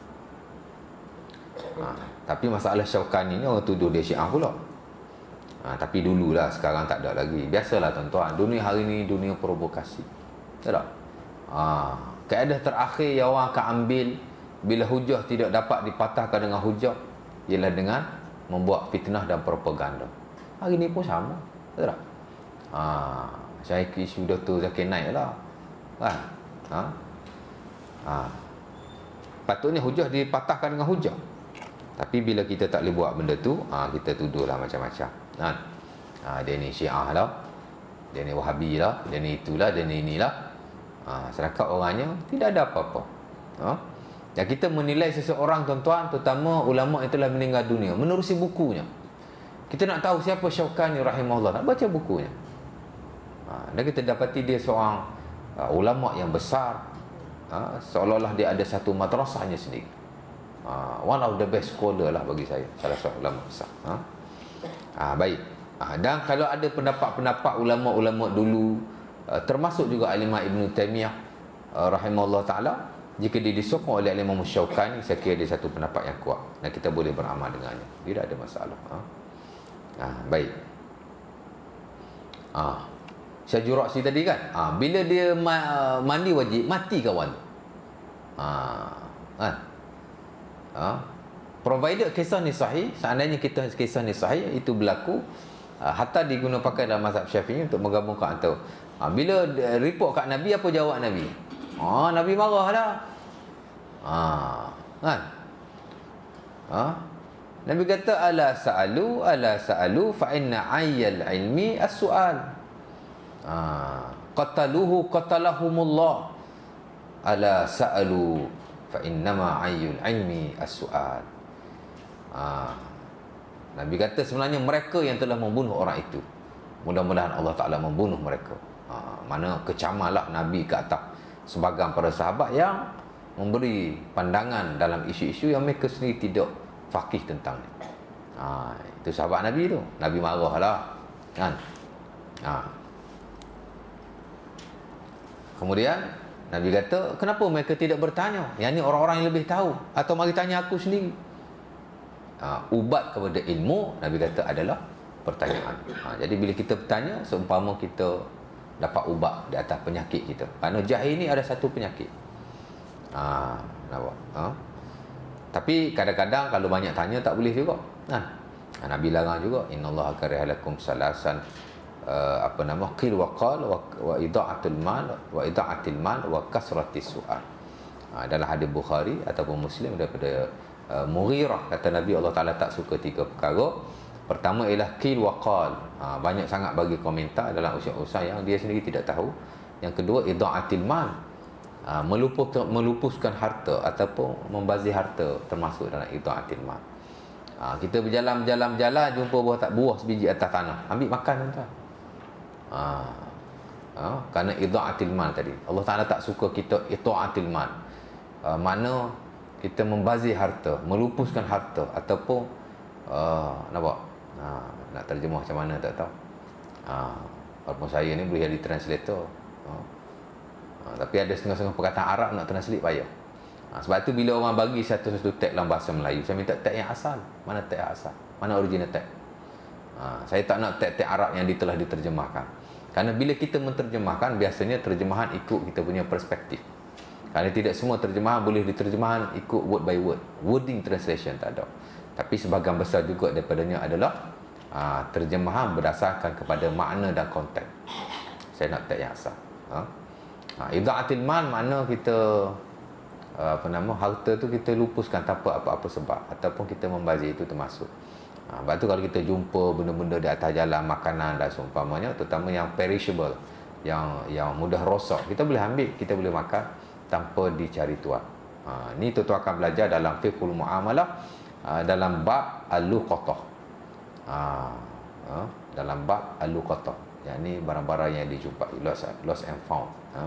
Ha, tapi masalah Syaukani ni orang tuduh dia Syiah pula. Ha, tapi dululah, sekarang tak ada lagi. Biasalah tuan-tuan, dunia hari ni dunia provokasi. Tak tak? Ha, kaedah terakhir yang orang akan ambil bila hujah tidak dapat dipatahkan dengan hujah ialah dengan membuat fitnah dan propaganda. Hari ni pun sama. Tak tak? Ha, saya isu Doktor Zakir Naik lah. Kan? Ha? Ha. Patutnya hujah dipatahkan dengan hujah. Tapi bila kita tak boleh buat benda tu, ha, kita tuduhlah macam-macam. Kan? Ha, dia ni Syiah lah, dia ni Wahabi lah, dia ni itulah, dia ni inilah. Ha, sedangkan orangnya tidak ada apa-apa. Ha? Dan kita menilai seseorang, tuan-tuan, terutama ulama' yang telah meninggal dunia, menerusi bukunya. Kita nak tahu siapa Syaukani rahimahullah, nak baca bukunya. Ha, dan kita dapati dia seorang uh, ulama' yang besar, ha, seolah-olah dia ada satu madrasahnya sendiri. Ha, one of the best scholar lah bagi saya, salah seorang ulama' besar. Ha? Ha, baik. Ha, dan kalau ada pendapat-pendapat ulama'-ulama' dulu, uh, termasuk juga Al-Imam Ibn Taymiyah uh, rahimahullah ta'ala, jika dia disokong oleh Al-Imam Syaukani, saya kira dia satu pendapat yang kuat dan kita boleh beramal dengannya, tidak ada masalah. Ha? Ha, baik. Ha, Syajur Raksi tadi kan, ha, bila dia ma mandi wajib, mati kawan. Ha, kan? Ha? Provided kisah ni sahih, seandainya kita kisah ni sahih, itu berlaku, ha, hatta diguna pakai dalam mazhab Syafi'i untuk menggabungkan antara. Ha, bila report kat Nabi, apa jawab Nabi? Ha, Nabi marah dah. Ha, kan? Ha? Nabi kata ala sa'alu ala sa'alu fa inna ayyal ilmi as-su'al. Ha, qataluhu qatalahumullah. Ala sa'alu fa innama ayyul ilmi as-su'al. Ha, Nabi kata sebenarnya mereka yang telah membunuh orang itu, mudah-mudahan Allah Ta'ala membunuh mereka. Ha, mana kecamanlah Nabi ke atas sebagian para sahabat yang memberi pandangan dalam isu-isu yang mereka sendiri tidak faqih tentangnya. Ha, itu sahabat Nabi tu. Nabi marah lah. Kan? Ha. Kemudian Nabi kata, kenapa mereka tidak bertanya? Yang ni orang-orang yang lebih tahu. Atau mari tanya aku sendiri. Ha, ubat kepada ilmu, Nabi kata adalah pertanyaan. Ha, jadi bila kita bertanya, seumpama kita dapat ubat di atas penyakit kita. Kerana jahil ni ada satu penyakit. Ha, nampak? Ha? Tapi kadang-kadang kalau banyak tanya tak boleh juga. Kan? Ha, Nabi larang juga, innallaha kariha lakum salasan, uh, apa nama, qil wa qal wa, wa ida'atul mal wa ida'atil mal wa kasratis su'al. Ha, dalam hadis Bukhari ataupun Muslim daripada uh, Mughirah, kata Nabi, Allah Ta'ala tak suka tiga perkara. Pertama ialah qil wa qal. Ha, banyak sangat bagi komentar dalam usaha-usaha yang dia sendiri tidak tahu. Yang kedua, ida'atil mal. Ha, melupuh, melupuskan harta ataupun membazir harta termasuk dalam ida'atil mal. Ha, kita berjalan-jalan-jalan jumpa buah tak buah sebiji atas tanah, ambil makan tuan. Ha, ha, kerana ida'atil mal tadi. Allah Ta'ala tak suka kita ida'atil mal. Ha, mana kita membazir harta, melupuskan harta ataupun uh, nampak? Ha, nak terjemah macam mana tak tahu. Ha, walaupun saya ni boleh jadi translator. Ha, ha, tapi ada setengah-setengah perkataan Arab nak translate payah. Ha, sebab tu bila orang bagi satu-satu tag dalam bahasa Melayu, saya minta tag yang asal. Mana tag yang asal? Mana original tag? Ha, saya tak nak tag-tag Arab yang telah diterjemahkan. Kerana bila kita menterjemahkan, biasanya terjemahan ikut kita punya perspektif. Kerana tidak semua terjemahan boleh diterjemahan ikut word by word. Wording translation tak ada. Tapi sebahagian besar juga daripadanya adalah uh, terjemahan berdasarkan kepada makna dan konteks. Saya nak tag yang asal. Ha? Ha, ida'atil mal makna kita uh, apa nama, harta tu kita lupuskan tanpa apa-apa sebab ataupun kita membazir, itu termasuk. Ha, sebab tu kalau kita jumpa benda-benda di atas jalan, makanan dan seumpamanya, terutama yang perishable, yang yang mudah rosak, kita boleh ambil, kita boleh makan tanpa dicari tuan. Ha, ni tuan-tuan akan belajar dalam fiqhul muamalah, Uh, dalam bab al-luqatah. Uh, uh, dalam bab al-luqatah, yang ni barang-barang yang dijumpai, lost, lost and found. Uh.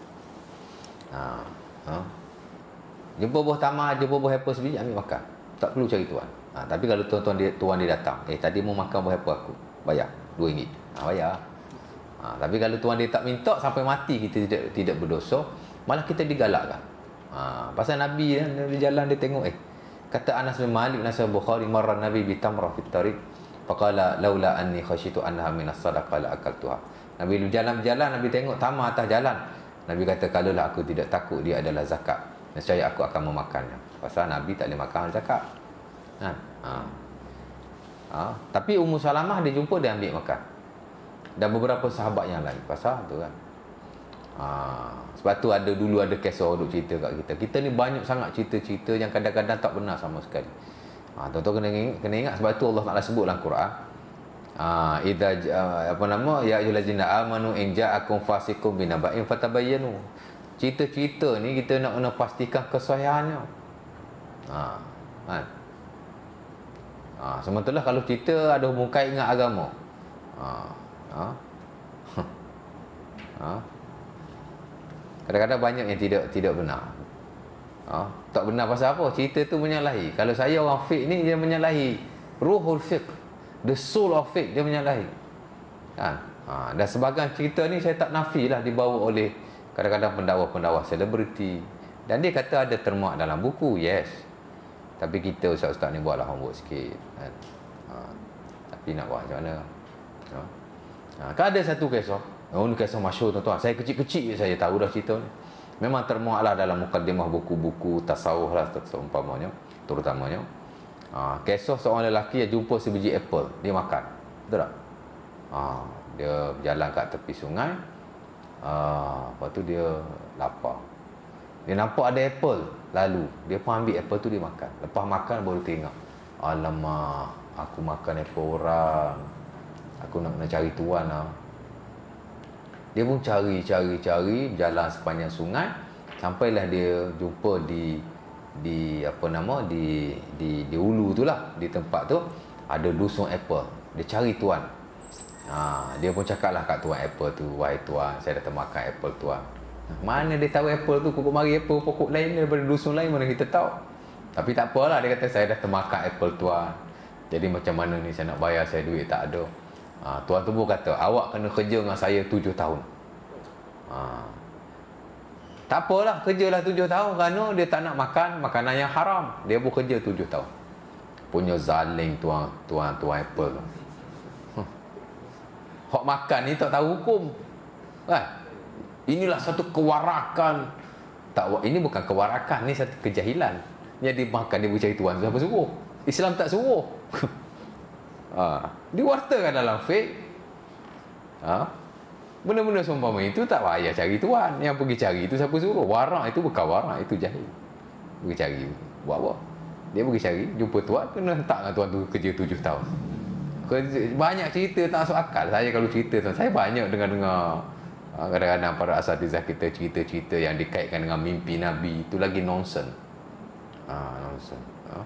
Uh, uh. Jumpa buah tamar, jumpa buah apple sebiji, ambil makan, tak perlu cari tuan. Uh, tapi kalau tuan-tuan dia, tuan dia datang, eh tadi mau makan buah apple aku, bayar dua ringgit. Uh, bayar. Uh, tapi kalau tuan dia tak minta sampai mati, kita tidak tidak berdosa, malah kita digalakkan. Uh, pasal Nabi kan, dia jalan dia tengok, eh kata Anas bin Malik, Nasai Bukhari, marra Nabi bi tamrah fit tariq faqala laula anni khasyitu annaha min as-sadaqah la akaltuha. Nabi berjalan-jalan, Nabi tengok tamar atas jalan. Nabi kata, kalaulah aku tidak takut dia adalah zakat, nescaya aku akan memakannya. Pasal Nabi tak boleh makan zakat. Ha. Ha. Ha. Tapi Ummu Salamah dia jumpa, dia ambil makan. dan beberapa sahabat yang lain pasal tu kan. Ha, sebab tu ada dulu ada kisah duk cerita kat kita. Kita ni banyak sangat cerita-cerita yang kadang-kadang tak benar sama sekali. Ha, tuan-tuan kena ingat, kena ingat sebab tu Allah Taala sebut dalam Quran. Ah, idza apa nama ya ayyuhallazina amanu in ja'akum fasiqun binaba'in fatabayyanu. Cerita-cerita ni kita nak kena pastikan kesahihannya. Ha, kan? Ha, sementara kalau cerita ada hubung kait dengan agama. Ha, ha. Ha. Kadang-kadang banyak yang tidak tidak benar. Ha, tak benar pasal apa? Cerita tu menyalahi. Kalau saya orang fiqh ni dia menyalahi ruhul fiqh. The soul of faith dia menyalahi. Kan? Ha, dan sebahagian cerita ni saya tak nafilah dibawa oleh kadang-kadang pendakwa-pendakwa selebriti. Dan dia kata ada termuat dalam buku. Yes. Tapi kita ustaz-ustaz ni buatlah homework sikit. Kan? Ha, tapi nak buat macam mana? Ha? Ha, kan ada satu kisah. Oh, ni kisah masyhur tuan-tuan. Saya kecil-kecil saya tahu dah cerita ni. Memang termuat lah dalam mukaddimah buku-buku tasawuf lah seumpamanya. Terutamanya. Ha, kisah seorang lelaki yang jumpa sebiji apple, dia makan, betul tak? Ha, dia berjalan kat tepi sungai, ha, lepas tu dia lapar, dia nampak ada apple, lalu dia pun ambil apple tu dia makan. Lepas makan baru tengok, alamak, aku makan apple orang, aku nak kena cari tuan lah. Dia pun cari, cari, cari, berjalan sepanjang sungai, sampailah dia jumpa di di apa nama di di di hulu tu lah, di tempat tu ada dusun apple. Dia cari tuan. Ha, dia pun cakaplah kat tuan apple tu, wahai tuan, saya dah termakan apple tuan. Mana dia tahu apple tu pokok mari apple pokok lain daripada dusun lain, mana kita tahu. Tapi tak apalah, dia kata saya dah termakan apple tuan. Jadi macam mana ni saya nak bayar, saya duit tak ada. Ha, tuan tu pun kata awak kena kerja dengan saya tujuh tahun. Ha, tak apalah, kerjalah tujuh tahun kerana dia tak nak makan makanan yang haram. Dia pun kerja tujuh tahun. Punya zalim tuan tuan tuan apple tu. Huh. Hak makan ni tak tahu hukum. Kan? Inilah satu kewarakan. Tak, ini bukan kewarakan, ni satu kejahilan. Yang dia makan dia bercari tuan, siapa suruh? Islam tak suruh. Ha, diwartakan dalam fiqh. Ha? Benda-benda seumpama itu tak payah cari tuan. Yang pergi cari itu siapa suruh? Warak itu bukan warak, itu jahil. Pergi cari, buat apa? Dia pergi cari, jumpa tuan, kena hentak dengan tuan tu kerja tujuh tahun. Kerja, banyak cerita tak masuk akal. Saya kalau cerita tuan, saya banyak dengar-dengar kadang-kadang para asatizah kita cerita-cerita yang dikaitkan dengan mimpi Nabi. Itu lagi nonsen. Ha, nonsen. Ha?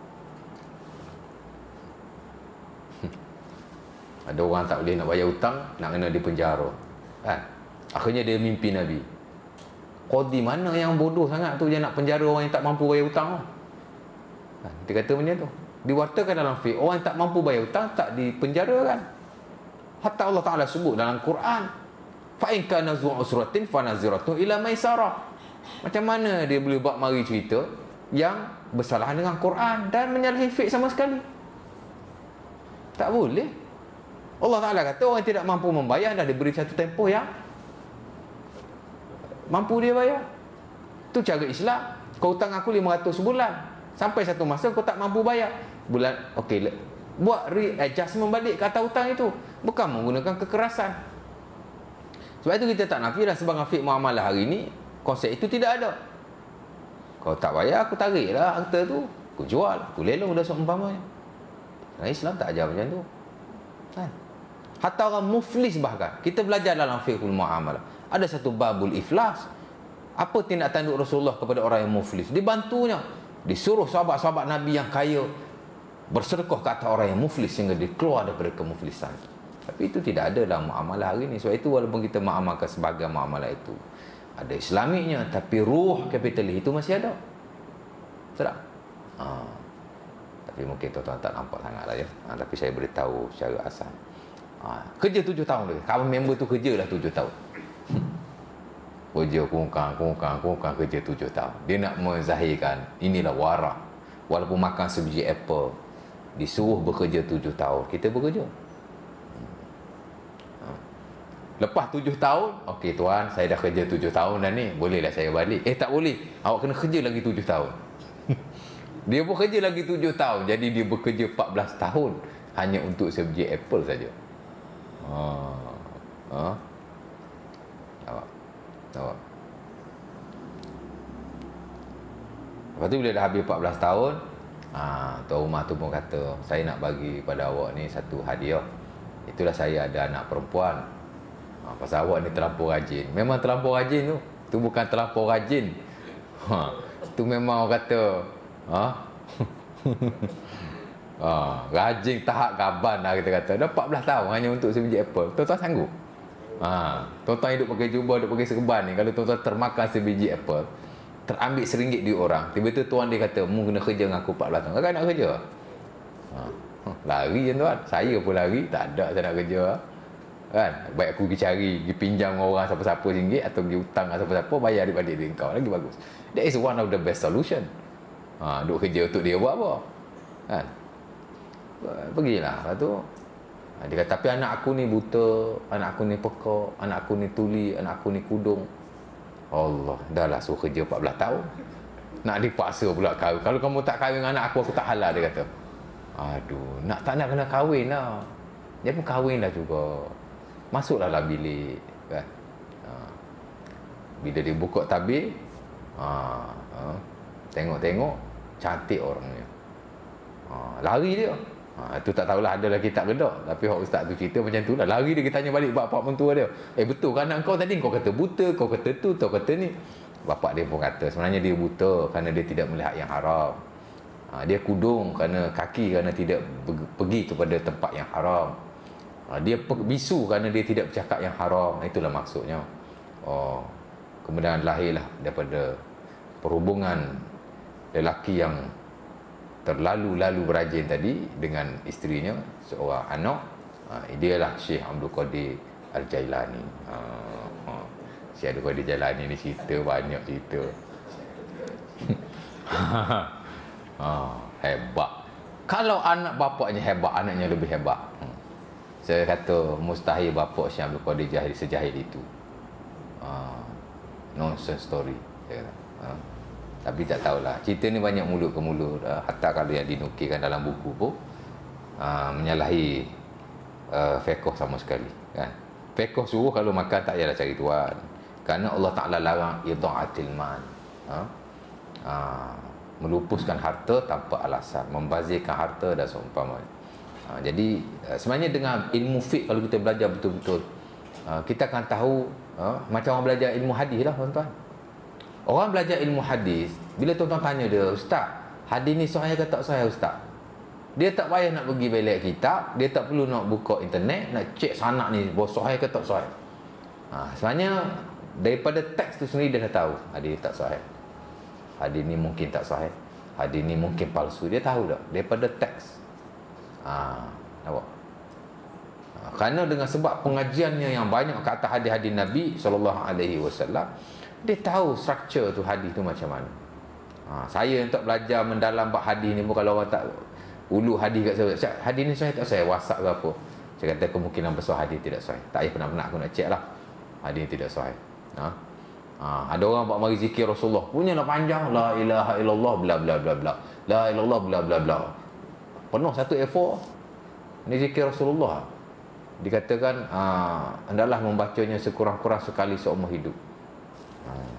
Ada orang tak boleh nak bayar hutang, nak kena di penjara. Kan? Akhirnya dia mimpi Nabi. Qadi mana yang bodoh sangat tu, dia nak penjara orang yang tak mampu bayar hutang. Kan? Dia kata macam tu. Diwartakan dalam fiqh, orang yang tak mampu bayar hutang tak dipenjarakan. Hatta Allah Ta'ala sebut dalam Quran, fa in kana zu usratin fa naziratun ila maisarah. Macam mana dia boleh buat mari cerita yang bersalahan dengan Quran dan menyalahi fiqh sama sekali? Tak boleh. Allah Ta'ala kata orang yang tidak mampu membayar dah diberi satu tempoh yang mampu dia bayar. Itu cara Islam. Kau hutang aku lima ratus sebulan, sampai satu masa kau tak mampu bayar, bulan okey, buat readjustment balik kata hutang itu, bukan menggunakan kekerasan. Sebab itu kita tak nafi dah sebagai fiqh muamalah hari ini konsep itu tidak ada. Kau tak bayar, aku tarik lah harta tu, aku jual, aku lelong dah seumpamanya. Nah, Islam tak ajar macam tu. Kan? Hatta orang muflis bahkan. Kita belajar dalam fiqhul muamalah. Ada satu babul iflas. Apa tindak tanduk Rasulullah kepada orang yang muflis? Dibantunya. Disuruh sahabat-sahabat Nabi yang kaya bersedekah ke atas orang yang muflis sehingga dia keluar daripada kemuflisan. Tapi itu tidak ada dalam muamalah hari ini. Sebab itu walaupun kita mengamalkan sebagai muamalah itu ada Islamiknya, tapi ruh kapitalis itu masih ada. Betul tak? Ha. Tapi mungkin tuan-tuan tak nampak sangat lah ya. Ha, tapi saya beritahu secara asal. Ha, kerja tujuh tahun dia. Kawan member tu kerja dah tujuh tahun. Kerja kongkang, kongkang, kongkang, kerja tujuh tahun. Dia nak menzahirkan inilah warak. Walaupun makan sebiji apple, disuruh bekerja tujuh tahun, kita bekerja. Ha. Lepas tujuh tahun, okey tuan, saya dah kerja tujuh tahun dah ni, bolehlah saya balik. Eh tak boleh, awak kena kerja lagi tujuh tahun. Dia pun kerja lagi tujuh tahun, jadi dia bekerja empat belas tahun hanya untuk sebiji apple saja. Ha. Ha? Nampak? Nampak? Lepas tu bila dah habis empat belas tahun, ha, tuan rumah tu pun kata, saya nak bagi pada awak ni satu hadiah. Itulah saya ada anak perempuan. Ha, pasal awak ni terlampau rajin. Memang terlampau rajin tu. Tu bukan terlampau rajin. Ha, tu memang orang kata, ha? ha, rajin tahap kaban lah kita kata. Dah empat belas tahun hanya untuk sebiji apple. Tuan-tuan sanggup? Ha, tuan-tuan hidup pakai jubah, hidup pakai serban ni, kalau tuan-tuan termakan sebiji apple, terambil seringgit duit orang, tiba-tiba tuan dia kata, mu kena kerja dengan aku empat belas tahun. Kakak nak kerja? Ha, lari je tuan. Saya pun lari, tak ada saya nak kerja. Kan? Baik aku pergi cari, pergi pinjam orang siapa-siapa ringgit, atau pergi hutang dengan siapa-siapa, bayar adik-adik dia kau. Lagi bagus. That is one of the best solution. Ha, duk kerja untuk dia buat apa? Kan? Pergilah. Lepas tu, dia kata, tapi anak aku ni buta, anak aku ni pekak, anak aku ni tuli, anak aku ni kudung. Allah, dah lah suruh kerja empat belas tahun. Nak dipaksa pula kahwin. Kalau kamu tak kahwin dengan anak aku, aku tak halal, dia kata. Aduh, nak tak nak kena kahwin lah. Dia pun kahwin lah juga. Masuklah lah bilik. Kan? Ha. Bila dia buka tabir, ha, ha, tengok-tengok, cantik orangnya. Ha, lari dia. Ha, tu tak tahulah ada lagi tak gedak. Tapi hak ustaz tu cerita macam tu lah. Lari dia, kita tanya balik bapak mentua dia. Eh betul kan anak kau tadi kau kata buta, kau kata tu, kau kata ni. Bapak dia pun kata sebenarnya dia buta kerana dia tidak melihat yang haram. Ha, dia kudung kerana kaki kerana tidak pergi kepada tempat yang haram. Ha, dia bisu kerana dia tidak bercakap yang haram. Itulah maksudnya. Oh, kemudian lahirlah daripada perhubungan lelaki yang terlalu-lalu berajin tadi dengan isterinya, seorang anak. Ha, dialah Syekh Abdul Qadir Al-Jailani. Ha, ha. Syekh Abdul Qadir Jailani ni cerita banyak cerita. ha, hebat. Kalau anak bapaknya hebat, anaknya lebih hebat. Hmm. Saya kata mustahil bapak Syekh Abdul Qadir jahil sejahil itu. Ha, nonsense story. Saya kata. Ha. Tapi tak tahulah. Cerita ni banyak mulut ke mulut. Uh, hatta kalau yang dinukilkan dalam buku pun uh, menyalahi uh, fiqh sama sekali. Kan? Fiqh suruh kalau makan tak payahlah cari tuan. Kerana Allah Ta'ala larang idha'atil mal. Uh, uh, melupuskan harta tanpa alasan. Membazirkan harta dan seumpamanya. Uh, jadi uh, sebenarnya dengan ilmu fiqh kalau kita belajar betul-betul, uh, kita akan tahu uh, macam orang belajar ilmu hadis lah tuan-tuan. Orang belajar ilmu hadis, bila tuan-tuan tanya dia, ustaz, hadis ni sahih ke tak sahih ustaz? Dia tak payah nak pergi balik kitab, dia tak perlu nak buka internet, nak cek sanad ni, bahawa sahih ke tak sahih. Ha, sebenarnya, daripada teks tu sendiri dia dah tahu, hadis tak sahih. Hadis ni mungkin tak sahih. Hadis ni mungkin palsu. Dia tahu tak? Daripada teks. Ha, nampak? Ha, kerana dengan sebab pengajiannya yang banyak ke atas hadis-hadis Nabi sallallahu alaihi wasallam, dia tahu struktur tu hadis tu macam mana. Ha, saya untuk belajar mendalam bab hadis ni pun kalau orang tak ulu hadis kat saya, hadis ni sahih tak sahih, WhatsApp ke apa, saya kata kemungkinan besar hadis tidak sahih. Tak payah pernah-pernah aku nak check lah. Hadis tidak sahih. Ha? Ha, ada orang buat mari zikir Rasulullah, punya lah panjang, la ilaha illallah bla bla bla bla, la ilallah bla bla bla. Penuh satu A four. Ni zikir Rasulullah. Dikatakan ha, hendaklah membacanya sekurang-kurang sekali seumur hidup. Hmm.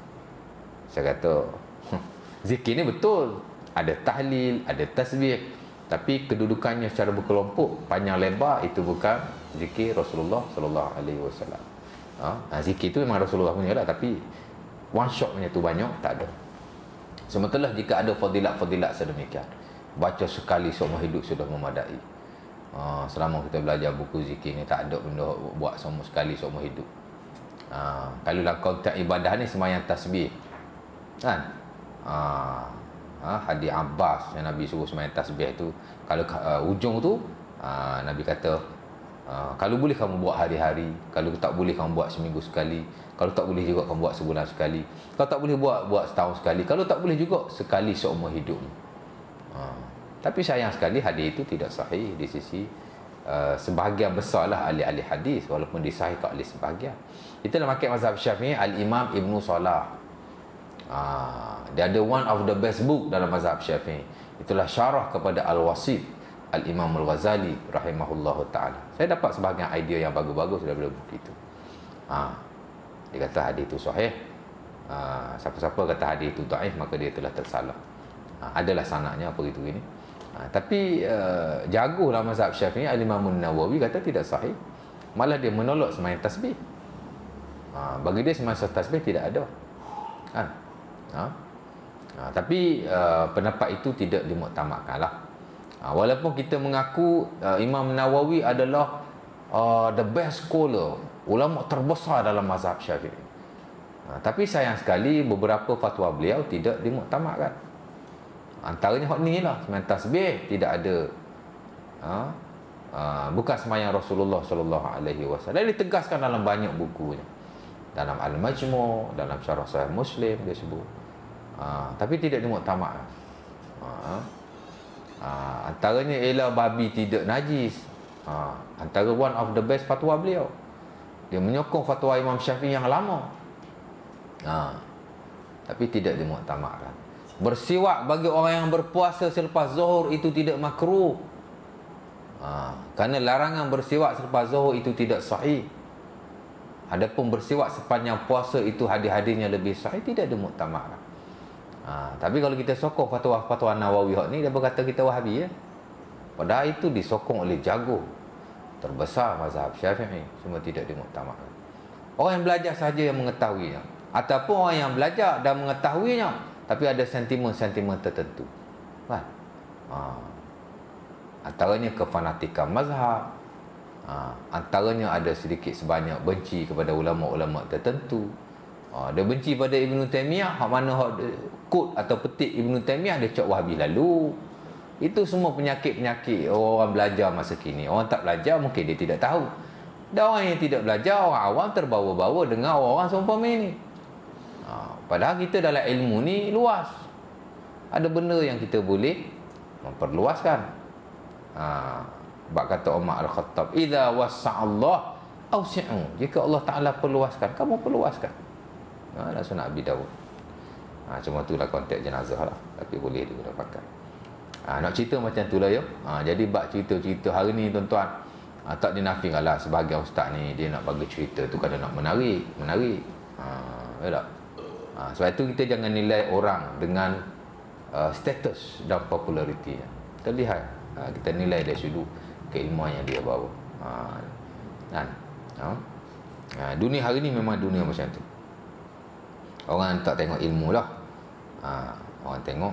Saya kata zikir ni betul, ada tahlil, ada tasbih, tapi kedudukannya secara berkelompok panjang lebar itu bukan zikir Rasulullah sallallahu alaihi wasallam. Ha, zikir tu memang Rasulullah punya lah, tapi one shot punya tu banyak tak ada. Sementara jika ada fadilat-fadilat sedemikian, baca sekali seumur hidup sudah memadai. Ha, selama kita belajar buku zikir ni tak ada benda buat semua sekali seumur hidup. Ha, kalau dalam konteks ibadah ni sembahyang tasbih kan, ha, ha, hadis Abbas yang Nabi suruh sembahyang tasbih tu, kalau uh, ujung tu uh, Nabi kata uh, kalau boleh kamu buat hari-hari, kalau tak boleh kamu buat seminggu sekali, kalau tak boleh juga kamu buat sebulan sekali, kalau tak boleh buat buat setahun sekali, kalau tak boleh juga sekali seumur hidup. Ha, tapi sayang sekali hadis itu tidak sahih di sisi uh, sebahagian besar lah ahli-ahli hadis, walaupun disahihkan oleh sebahagian. Itulah maksud mazhab Syafi'i, Al-Imam Ibnu Salah. Ah, dia ada one of the best book dalam mazhab Syafi'i. Itulah syarah kepada Al-Wasit Al-Imam Al-Ghazali rahimahullahu ta'ala. Saya dapat sebahagian idea yang bagus-bagus daripada buku itu. Ha, dia kata hadis itu sahih. Ha, siapa-siapa kata hadis itu dhaif, maka dia telah tersalah. Ha, adalah sanadnya apa gitu gini. Ha, tapi uh, jago dalam mazhab Syafi'i, Al-Imam An-Nawawi kata tidak sahih. Malah dia menolak sembahyang tasbih. Ha, bagi dia sembahyang tasbih tidak ada. Kan? Ha? Ha, tapi uh, pendapat itu tidak dimuktamadkan lah. Ha, walaupun kita mengaku uh, Imam Nawawi adalah uh, the best scholar, ulama terbesar dalam mazhab Syafi'i. Ha, tapi sayang sekali beberapa fatwa beliau tidak dimuktamadkan. Antaranya hak ni lah, sembahyang tasbih tidak ada. Ha? Uh, bukan sembahyang Rasulullah sallallahu alaihi wasallam. Dia tegaskan dalam banyak bukunya. Dalam Al-Majmu', dalam Syarah Sahih Muslim dia sebut. Uh, tapi tidak dimuktamadkan. Uh, uh, antaranya ialah babi tidak najis. Uh, antara one of the best fatwa beliau. Dia menyokong fatwa Imam Syafi'i yang lama. Uh, tapi tidak dimuktamadkan. Bersiwak bagi orang yang berpuasa selepas zuhur itu tidak makruh. Ha, kerana larangan bersiwak selepas zuhur itu tidak sahih. Adapun bersiwak sepanjang puasa itu hadis-hadisnya lebih sahih, tidak dimuktamadkan. Ha, tapi kalau kita sokong fatwa-fatwa Nawawi hak ni, dia berkata kita Wahabi ya. Padahal itu disokong oleh jago terbesar mazhab Syafi'i, semua tidak dimuktamadkan. Orang yang belajar saja yang mengetahuinya, ataupun orang yang belajar dan mengetahuinya tapi ada sentimen-sentimen tertentu. Kan? Ha. Antaranya kefanatikan mazhab. Ha. Antaranya ada sedikit sebanyak benci kepada ulama-ulama tertentu. Ha. Dia benci pada Ibn Taymiyah, hak mana hak kod atau petik Ibn Taymiyah dia cak Wahabi lalu. Itu semua penyakit-penyakit orang belajar masa kini. Orang tak belajar mungkin dia tidak tahu. Dan orang yang tidak belajar, orang awam terbawa-bawa dengan orang-orang seumpama ini. Ha, padahal kita dalam ilmu ni luas. Ada benda yang kita boleh memperluaskan. Ha, bab kata Umar Al-Khattab, "Idza wasa'allah awsi'u." Jika Allah Taala perluaskan, kamu perluaskan. Ha, dalam sunat Abi Dawud. Ha, cuma itulah konteks jenazah lah, tapi boleh juga pakai. Ha, nak cerita macam tu lah ya. Ha, jadi bab cerita-cerita hari ni tuan-tuan, ha, tak dinafikan lah sebahagian ustaz ni dia nak bagi cerita tu kadang nak menarik, menarik. Ha, ya tak? Ha, sebab itu kita jangan nilai orang dengan uh, status dan populariti. Kita lihat, ha, kita nilai dari sudut keilmuan yang dia bawa. Ha, kan? Ha? Ha, dunia hari ni memang dunia macam tu. Orang tak tengok ilmu lah. Ha, orang tengok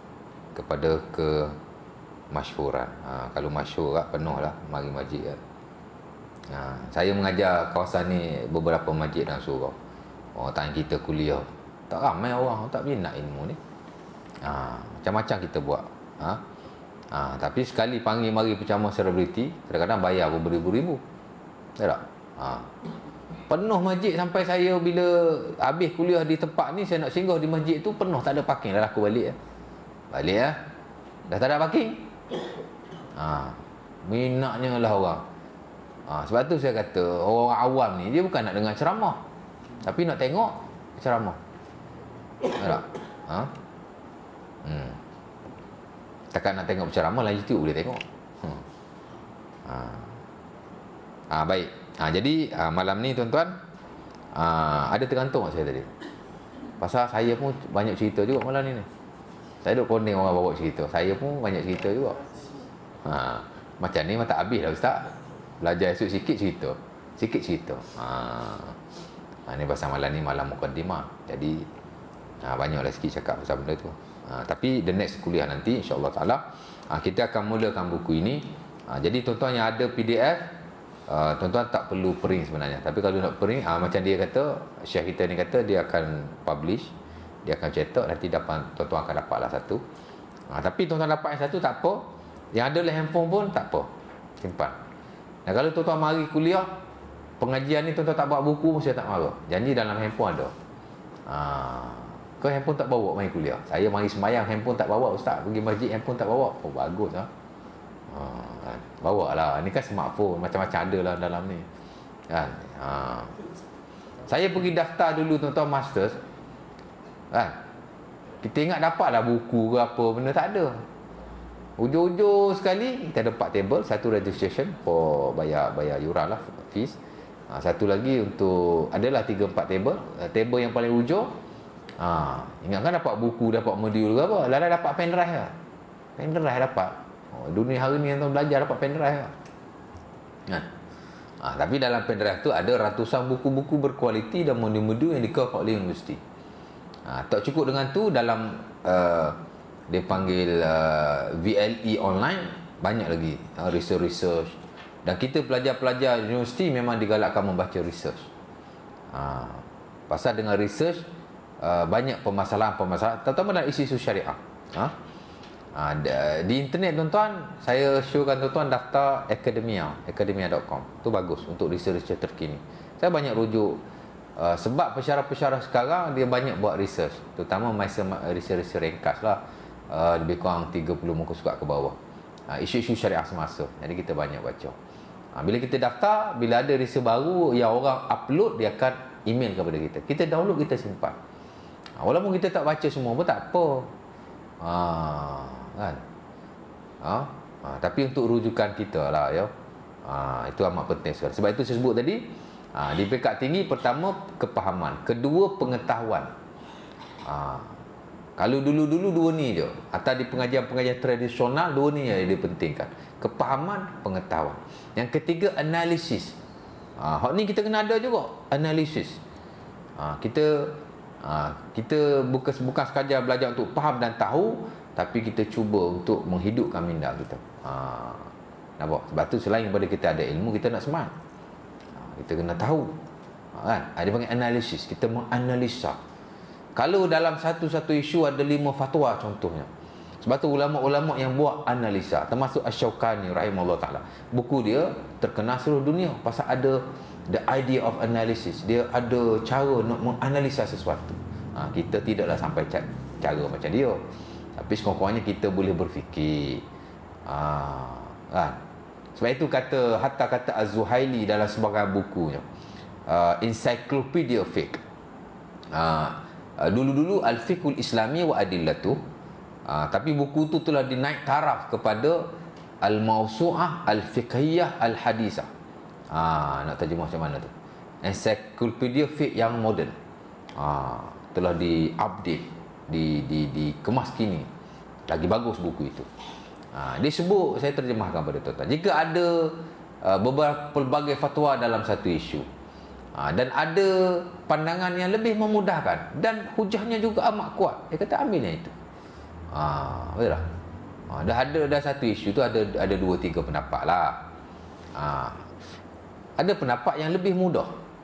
kepada kemasyhuran. Ha, kalau masyhur lah, penuh lah mari masjid kan. Ha, saya mengajar kawasan ni beberapa masjid dan surau. Orang tanya kita kuliah, tak ramai orang, tak minat ilmu ni. Ha, macam-macam kita buat. Ha? Ha, tapi sekali panggil mari bercama selebriti, kadang-kadang bayar beribu-ribu. Tak tak? Ha. Penuh masjid sampai saya bila habis kuliah di tempat ni, saya nak singgah di masjid tu penuh, tak ada parking. Dah aku balik ya. Balik ya. Dah tak ada parking. Ha. Minatnya lah orang. Ha, sebab tu saya kata orang awam ni dia bukan nak dengar ceramah, tapi nak tengok ceramah. Tak? Ha? Hmm. Takkan nak tengok berceramah lah YouTube boleh tengok. Hmm. Ha. Ha, baik. Ha, jadi ha, malam ni tuan-tuan, ha, ada tergantung tak saya tadi. Pasal saya pun banyak cerita juga malam ni ni. Saya duk poning orang bawa cerita. Saya pun banyak cerita juga. Ha, macam ni memang tak habis lah ustaz. Belajar esok sikit cerita. Sikit cerita. Ha. Ha, ni pasal malam ni malam mukaddimah. Jadi ha, banyaklah sikit cakap pasal benda tu. Ha, tapi the next kuliah nanti insya-Allah taala ha, kita akan mulakan buku ini. Ha, jadi tuan-tuan yang ada P D F, uh, tuan-tuan tak perlu print sebenarnya. Tapi kalau nak print, ha, macam dia kata, Syekh kita ni kata dia akan publish, dia akan cetak, nanti dapat tuan-tuan akan dapatlah satu. Ha, tapi tuan-tuan dapat yang satu tak apa. Yang ada dalam handphone pun tak apa. Simpan. Dan kalau tuan-tuan mari kuliah, pengajian ni tuan-tuan tak bawa buku pun saya tak marah. Janji dalam handphone ada. Ha, kau handphone tak bawa main kuliah? Saya mari sembahyang handphone tak bawa ustaz. Pergi masjid handphone tak bawa. Oh bagus lah. Ha, bawa lah. Ni kan smartphone macam-macam ada lah dalam ni. Kan? Ha. Saya pergi daftar dulu tuan-tuan masters. Kan? Kita ingat dapat lah buku ke apa benda, tak ada. Hujung-hujung sekali kita ada empat table, satu registration for bayar bayar yuran lah, fees. Ha, satu lagi untuk adalah tiga empat table. Uh, table yang paling hujung, ha, ingatkan dapat buku, dapat modul ke apa, lala dapat pen drive lah. Pen drive dapat. Oh, dunia hari ni yang tuan belajar dapat pen drive lah. Kan? Ha, tapi dalam pen drive tu ada ratusan buku-buku berkualiti dan modul-modul yang dikeluarkan oleh universiti. Ha, tak cukup dengan tu, dalam uh, dia panggil uh, V L E online, banyak lagi uh, research-research. Dan kita pelajar-pelajar universiti memang digalakkan membaca research. Ha, pasal dengan research uh, banyak permasalahan-permasalahan, terutama dalam isu-isu syariah. Ha? Ha, di internet tuan-tuan, saya showkan tuan-tuan daftar Academia, academia dot com. Tu bagus untuk research terkini. Saya banyak rujuk uh, sebab pensyarah-pensyarah sekarang dia banyak buat research, terutama masa research-research ringkas lah, uh, lebih kurang tiga puluh muka surat ke bawah. Uh, isu-isu syariah semasa. Jadi kita banyak baca. Ha, bila kita daftar, bila ada research baru yang orang upload, dia akan email kepada kita. Kita download, kita simpan. Ha, walaupun kita tak baca semua pun tak apa. Ha, kan? Ha? Ha, tapi untuk rujukan kita lah, ya. Ha, itu amat penting sekali. Sebab itu saya sebut tadi, ha, di peringkat tinggi, pertama kepahaman, kedua pengetahuan. Ha, kalau dulu-dulu dua ni je, atau di pengajian-pengajian tradisional, dua ni yang dipentingkan. Kepahaman, pengetahuan. Yang ketiga, analisis. Ha, hak ni kita kena ada juga, analisis. Ha, kita ha, kita bukan bukan sekadar belajar untuk faham dan tahu, tapi kita cuba untuk menghidupkan minda kita. Ha, nampak? Sebab tu selain daripada kita ada ilmu, kita nak semangat. Ha, kita kena tahu. Ha, kan? Ha, dia panggil analisis. Kita menganalisa. Kalau dalam satu-satu isu ada lima fatwa contohnya. Sebab tu ulama-ulama yang buat analisa, termasuk Asy-Syaukani rahimahullah ta'ala, buku dia terkenal seluruh dunia pasal ada the idea of analysis. Dia ada cara nak menganalisa sesuatu. Ha, kita tidaklah sampai cara macam dia, tapi sekurang-kurangnya kita boleh berfikir. Ha, kan? Sebab itu kata, hatta kata Az-Zuhaili dalam sebagai bukunya, uh, Encyclopedia Fiqh. Uh, uh, dulu-dulu Al-Fiqhul Islami wa Adillatu. Uh, tapi buku tu telah dinaik taraf kepada Al-Mawsu'ah Al-Fiqhiyah Al-Hadisah. Uh, nak terjemah macam mana tu? Encyclopedia Fiqh yang moden. Uh, telah di-update, di, di, dikemas kini. Lagi bagus buku itu. Uh, dia sebut, saya terjemahkan pada tuan-tuan. Jika ada uh, beberapa pelbagai fatwa dalam satu isu, uh, dan ada pandangan yang lebih memudahkan, dan hujahnya juga amat kuat, dia kata ambil yang itu. Ha, betul tak? Ha, dah ada dah satu isu tu ada ada dua tiga pendapat lah. Ha, ada pendapat yang lebih mudah,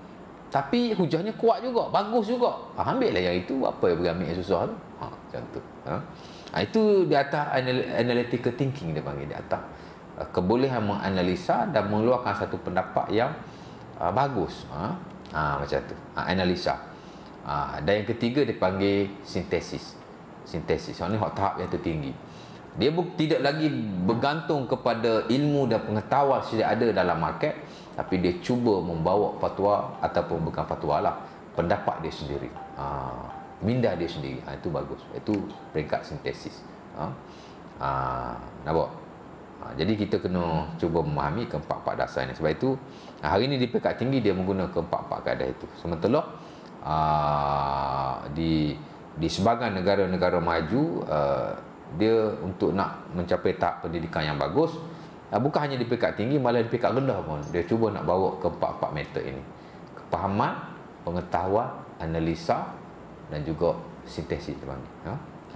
tapi hujahnya kuat juga, bagus juga. Ha, ambil lah yang itu, apa yang pergi ambil yang susah tu? Ha, macam tu. Ha? Ha, itu di atas analytical thinking dia panggil, di atas uh, kebolehan menganalisa dan mengeluarkan satu pendapat yang uh, bagus. Ha? Ha, macam tu. Ha, analisa. Ha, dan yang ketiga dia panggil sintesis. Sintesis. Ini hak tahap yang tertinggi. Dia bu- tidak lagi bergantung kepada ilmu dan pengetahuan yang ada dalam market, tapi dia cuba membawa fatwa ataupun bukan fatwa lah, pendapat dia sendiri. Ha, minda dia sendiri. Ha, itu bagus. Itu peringkat sintesis. Ha, ha, nampak? Ha, jadi kita kena cuba memahami keempat-empat dasar ini. Sebab itu hari ini di peringkat tinggi dia menggunakan keempat-empat kaedah itu. Sementara uh, di di sebahagian negara-negara maju, uh, dia untuk nak mencapai tahap pendidikan yang bagus, uh, bukan hanya di peringkat tinggi, malah di peringkat rendah pun dia cuba nak bawa ke empat-empat metode ini: kepahaman, pengetahuan, analisa dan juga sintesis. Ha? Ha.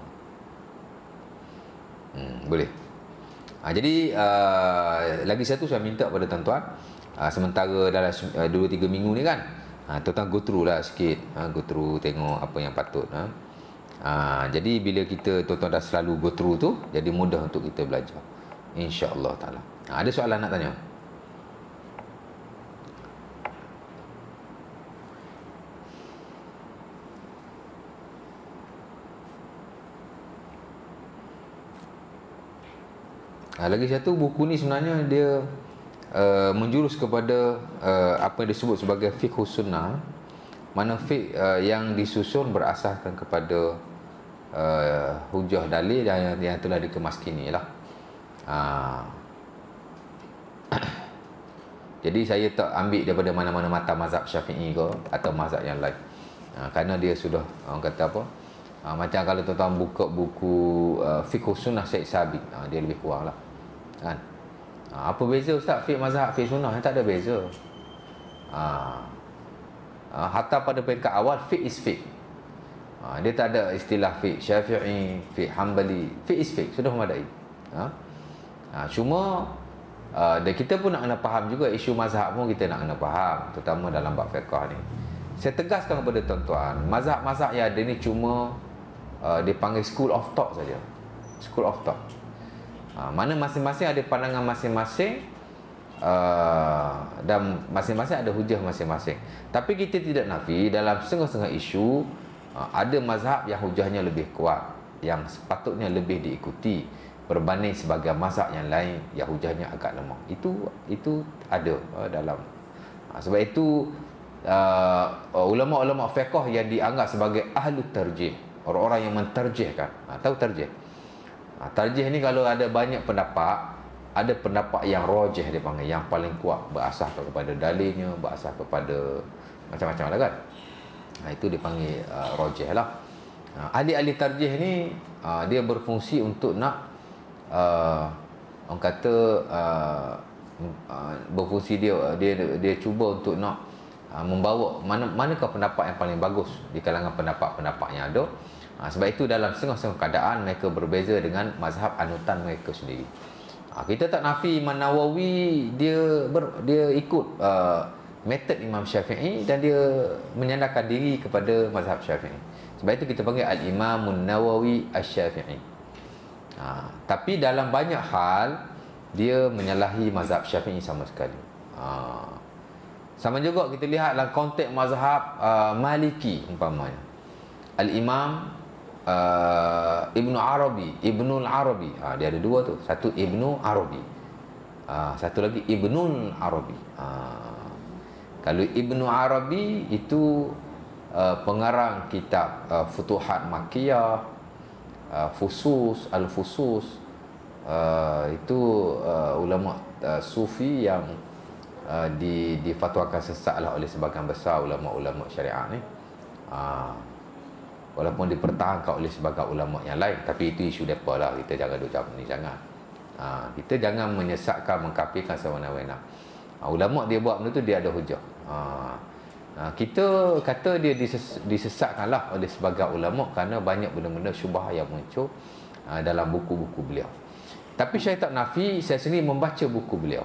Hmm, boleh. Ha, jadi uh, lagi satu saya minta pada tuan-tuan, uh, sementara dalam uh, dua tiga minggu ni kan, Ha, tuan-tuan go through lah sikit, ha, go through tengok apa yang patut. Ha. Ha, jadi bila kita tuan-tuan dah selalu go through tu, jadi mudah untuk kita belajar, insya-Allah taala. Ha, ada soalan nak tanya? Ha, lagi satu, buku ni sebenarnya dia Uh, menjurus kepada uh, apa yang disebut sebagai fiqh sunnah, mana fiqh uh, yang disusun berasaskan kepada uh, hujah dalil yang, yang telah dikemas kini lah. Ha. Jadi saya tak ambil daripada mana-mana mata mazhab Syafi'i ke atau mazhab yang lain. Ha, kerana dia sudah, orang kata apa, ha, macam kalau tuan-tuan buka buku uh, Fiqh Sunnah Syed Sabiq, ha, dia lebih kurang lah kan. Ha, apa beza Ustaz fiqh mazhab fiqh sunnah? Tak ada beza. Ha, ha, hatta pada peringkat awal fiqh is fiqh. Ha, dia tak ada istilah fiqh Syafi'i, fiqh Hanbali. Fiqh is fiqh, sudah memadai. Ha? Ha, cuma uh, dan kita pun nak kena faham juga isu mazhab pun kita nak kena faham, terutama dalam bab fiqh ni. Saya tegaskan kepada tuan-tuan, mazhab-mazhab yang ada ni cuma uh, dipanggil school of thought saja. School of thought. Ha, mana masing-masing ada pandangan masing-masing, uh, dan masing-masing ada hujah masing-masing. Tapi kita tidak nafi dalam setengah-setengah isu uh, ada mazhab yang hujahnya lebih kuat, yang sepatutnya lebih diikuti berbanding sebagai mazhab yang lain yang hujahnya agak lemah. Itu itu ada uh, dalam uh, sebab itu uh, ulama-ulama fiqh yang dianggap sebagai ahlu tarjih, orang-orang yang mentarjihkan. Uh, tahu tarjih? Ha, tarjih ni kalau ada banyak pendapat, ada pendapat yang rajih dia panggil, yang paling kuat, berasas kepada dalilnya, berasas kepada macam-macam lah kan. Ha, itu dipanggil uh, rajih lah. Ha, ahli-ahli tarjih ni uh, dia berfungsi untuk nak uh, orang kata uh, uh, berfungsi dia dia dia cuba untuk nak uh, membawa mana manakah pendapat yang paling bagus di kalangan pendapat-pendapat yang ada. Ha, sebab itu dalam setengah-setengah keadaan mereka berbeza dengan mazhab anutan mereka sendiri. Ha, kita tak nafi Imam Nawawi dia ber, dia ikut uh, metod Imam Syafi'i dan dia menyandarkan diri kepada mazhab Syafi'i. Sebab itu kita panggil Al-Imamun Nawawi Asy-Syafi'i. Ha, tapi dalam banyak hal dia menyalahi mazhab Syafi'i sama sekali. Ha, sama juga kita lihat dalam konteks mazhab uh, Maliki umpamanya. Al-Imam Uh, Ibnu Arabi, Ibnul Arabi, ha, dia ada dua tu, satu Ibnu Arabi, ha, satu lagi Ibnul Arabi. Ha, kalau Ibnu Arabi itu uh, pengarang kitab uh, Futuhat Makkiyah, uh, Fusus, Al-Fusus, uh, itu uh, ulama uh, Sufi yang uh, di difatwakan sesatlah oleh sebahagian besar ulama-ulama syariah ni. Ha, walaupun dipertahankan oleh sebagai ulama yang lain, tapi itu isu depa lah, kita jangan duk jawab ni, jangan. Ha, kita jangan menyesatkan, mengkafirkan sewenang-wenang. Ha, ulama dia buat benda tu dia ada hujah. Ha, ha, kita kata dia dises, disesatkanlah oleh sebagai ulama kerana banyak benda-benda syubhah yang muncul ha, dalam buku-buku beliau. Tapi saya tak nafi, saya sendiri membaca buku beliau.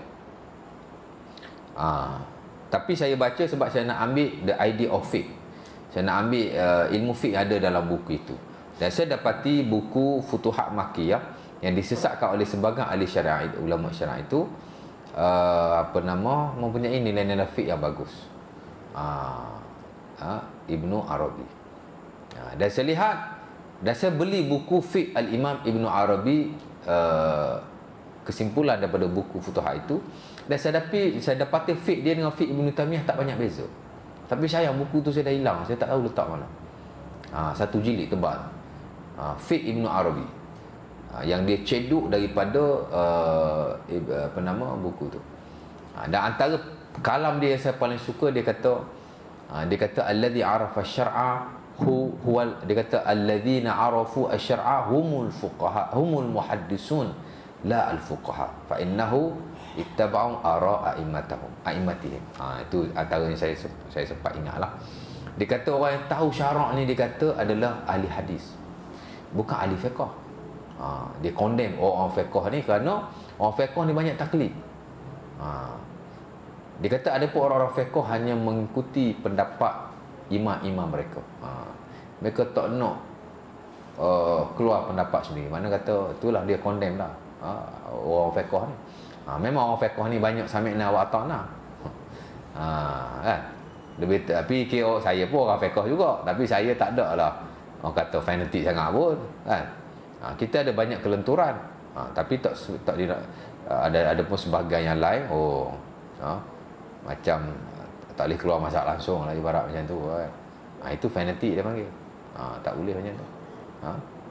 Ha, tapi saya baca sebab saya nak ambil the idea of faith. Saya nak ambil uh, ilmu fiqh yang ada dalam buku itu. Dan saya dapati buku Futuhat Makkiyah yang disesatkan oleh sebagian ahli syariah, ulama syariah itu uh, apa nama, mempunyai nilai-nilai fiqh yang bagus. Uh, uh, Ibnu Arabi. Uh, dan saya lihat, dan saya beli buku fiqh Al-Imam Ibnu Arabi, uh, kesimpulan daripada buku Futuhat itu, dan saya dapati saya dapati fiqh dia dengan fiqh Ibnu Taimiyah tak banyak beza. Tapi sayang buku tu saya dah hilang, saya tak tahu letak mana. Ha, satu jilid tebal. Ha, Fiqh Ibnu Arabi. Ha, yang dia ceduk daripada uh, apa nama buku tu. Ha, dan antara kalam dia yang saya paling suka, dia kata ha, dia kata allazi arafa syar'a hu huwal, dia kata allazina arafu asy-syar'a humul fuqaha humul muhaddisun la al-fuqaha fa innahu ittaba'u ara'a a'immatahum a'immatihim. Ha, itu antara yang saya saya sempat ingatlah. Dia kata orang yang tahu syarak ni, dia kata adalah ahli hadis, bukan ahli fiqh. Ha, dia condemn orang fiqh ni kerana orang fiqh ni banyak taklid. Ha, dia kata ada pun orang-orang fiqh hanya mengikuti pendapat imam-imam mereka. Ha, mereka tak nak uh, keluar pendapat sendiri. Mana kata itulah dia condemn dah. Ha, orang fiqh ni. Ha, memang orang fiqh ni banyak sami'na wa ata'na. Ha, kan? Lebih, tapi kira saya pun orang fiqh juga, tapi saya tak ada lah orang kata fanatik sangat pun, kan? Ha, kita ada banyak kelenturan. Ha, tapi tak tak ada ada ada pun sebahagian yang lain, oh, ha, macam tak boleh keluar masak langsung lah, ibarat macam tu, kan? Ha, itu fanatik dia panggil. Ha, tak boleh macam tu. Ha?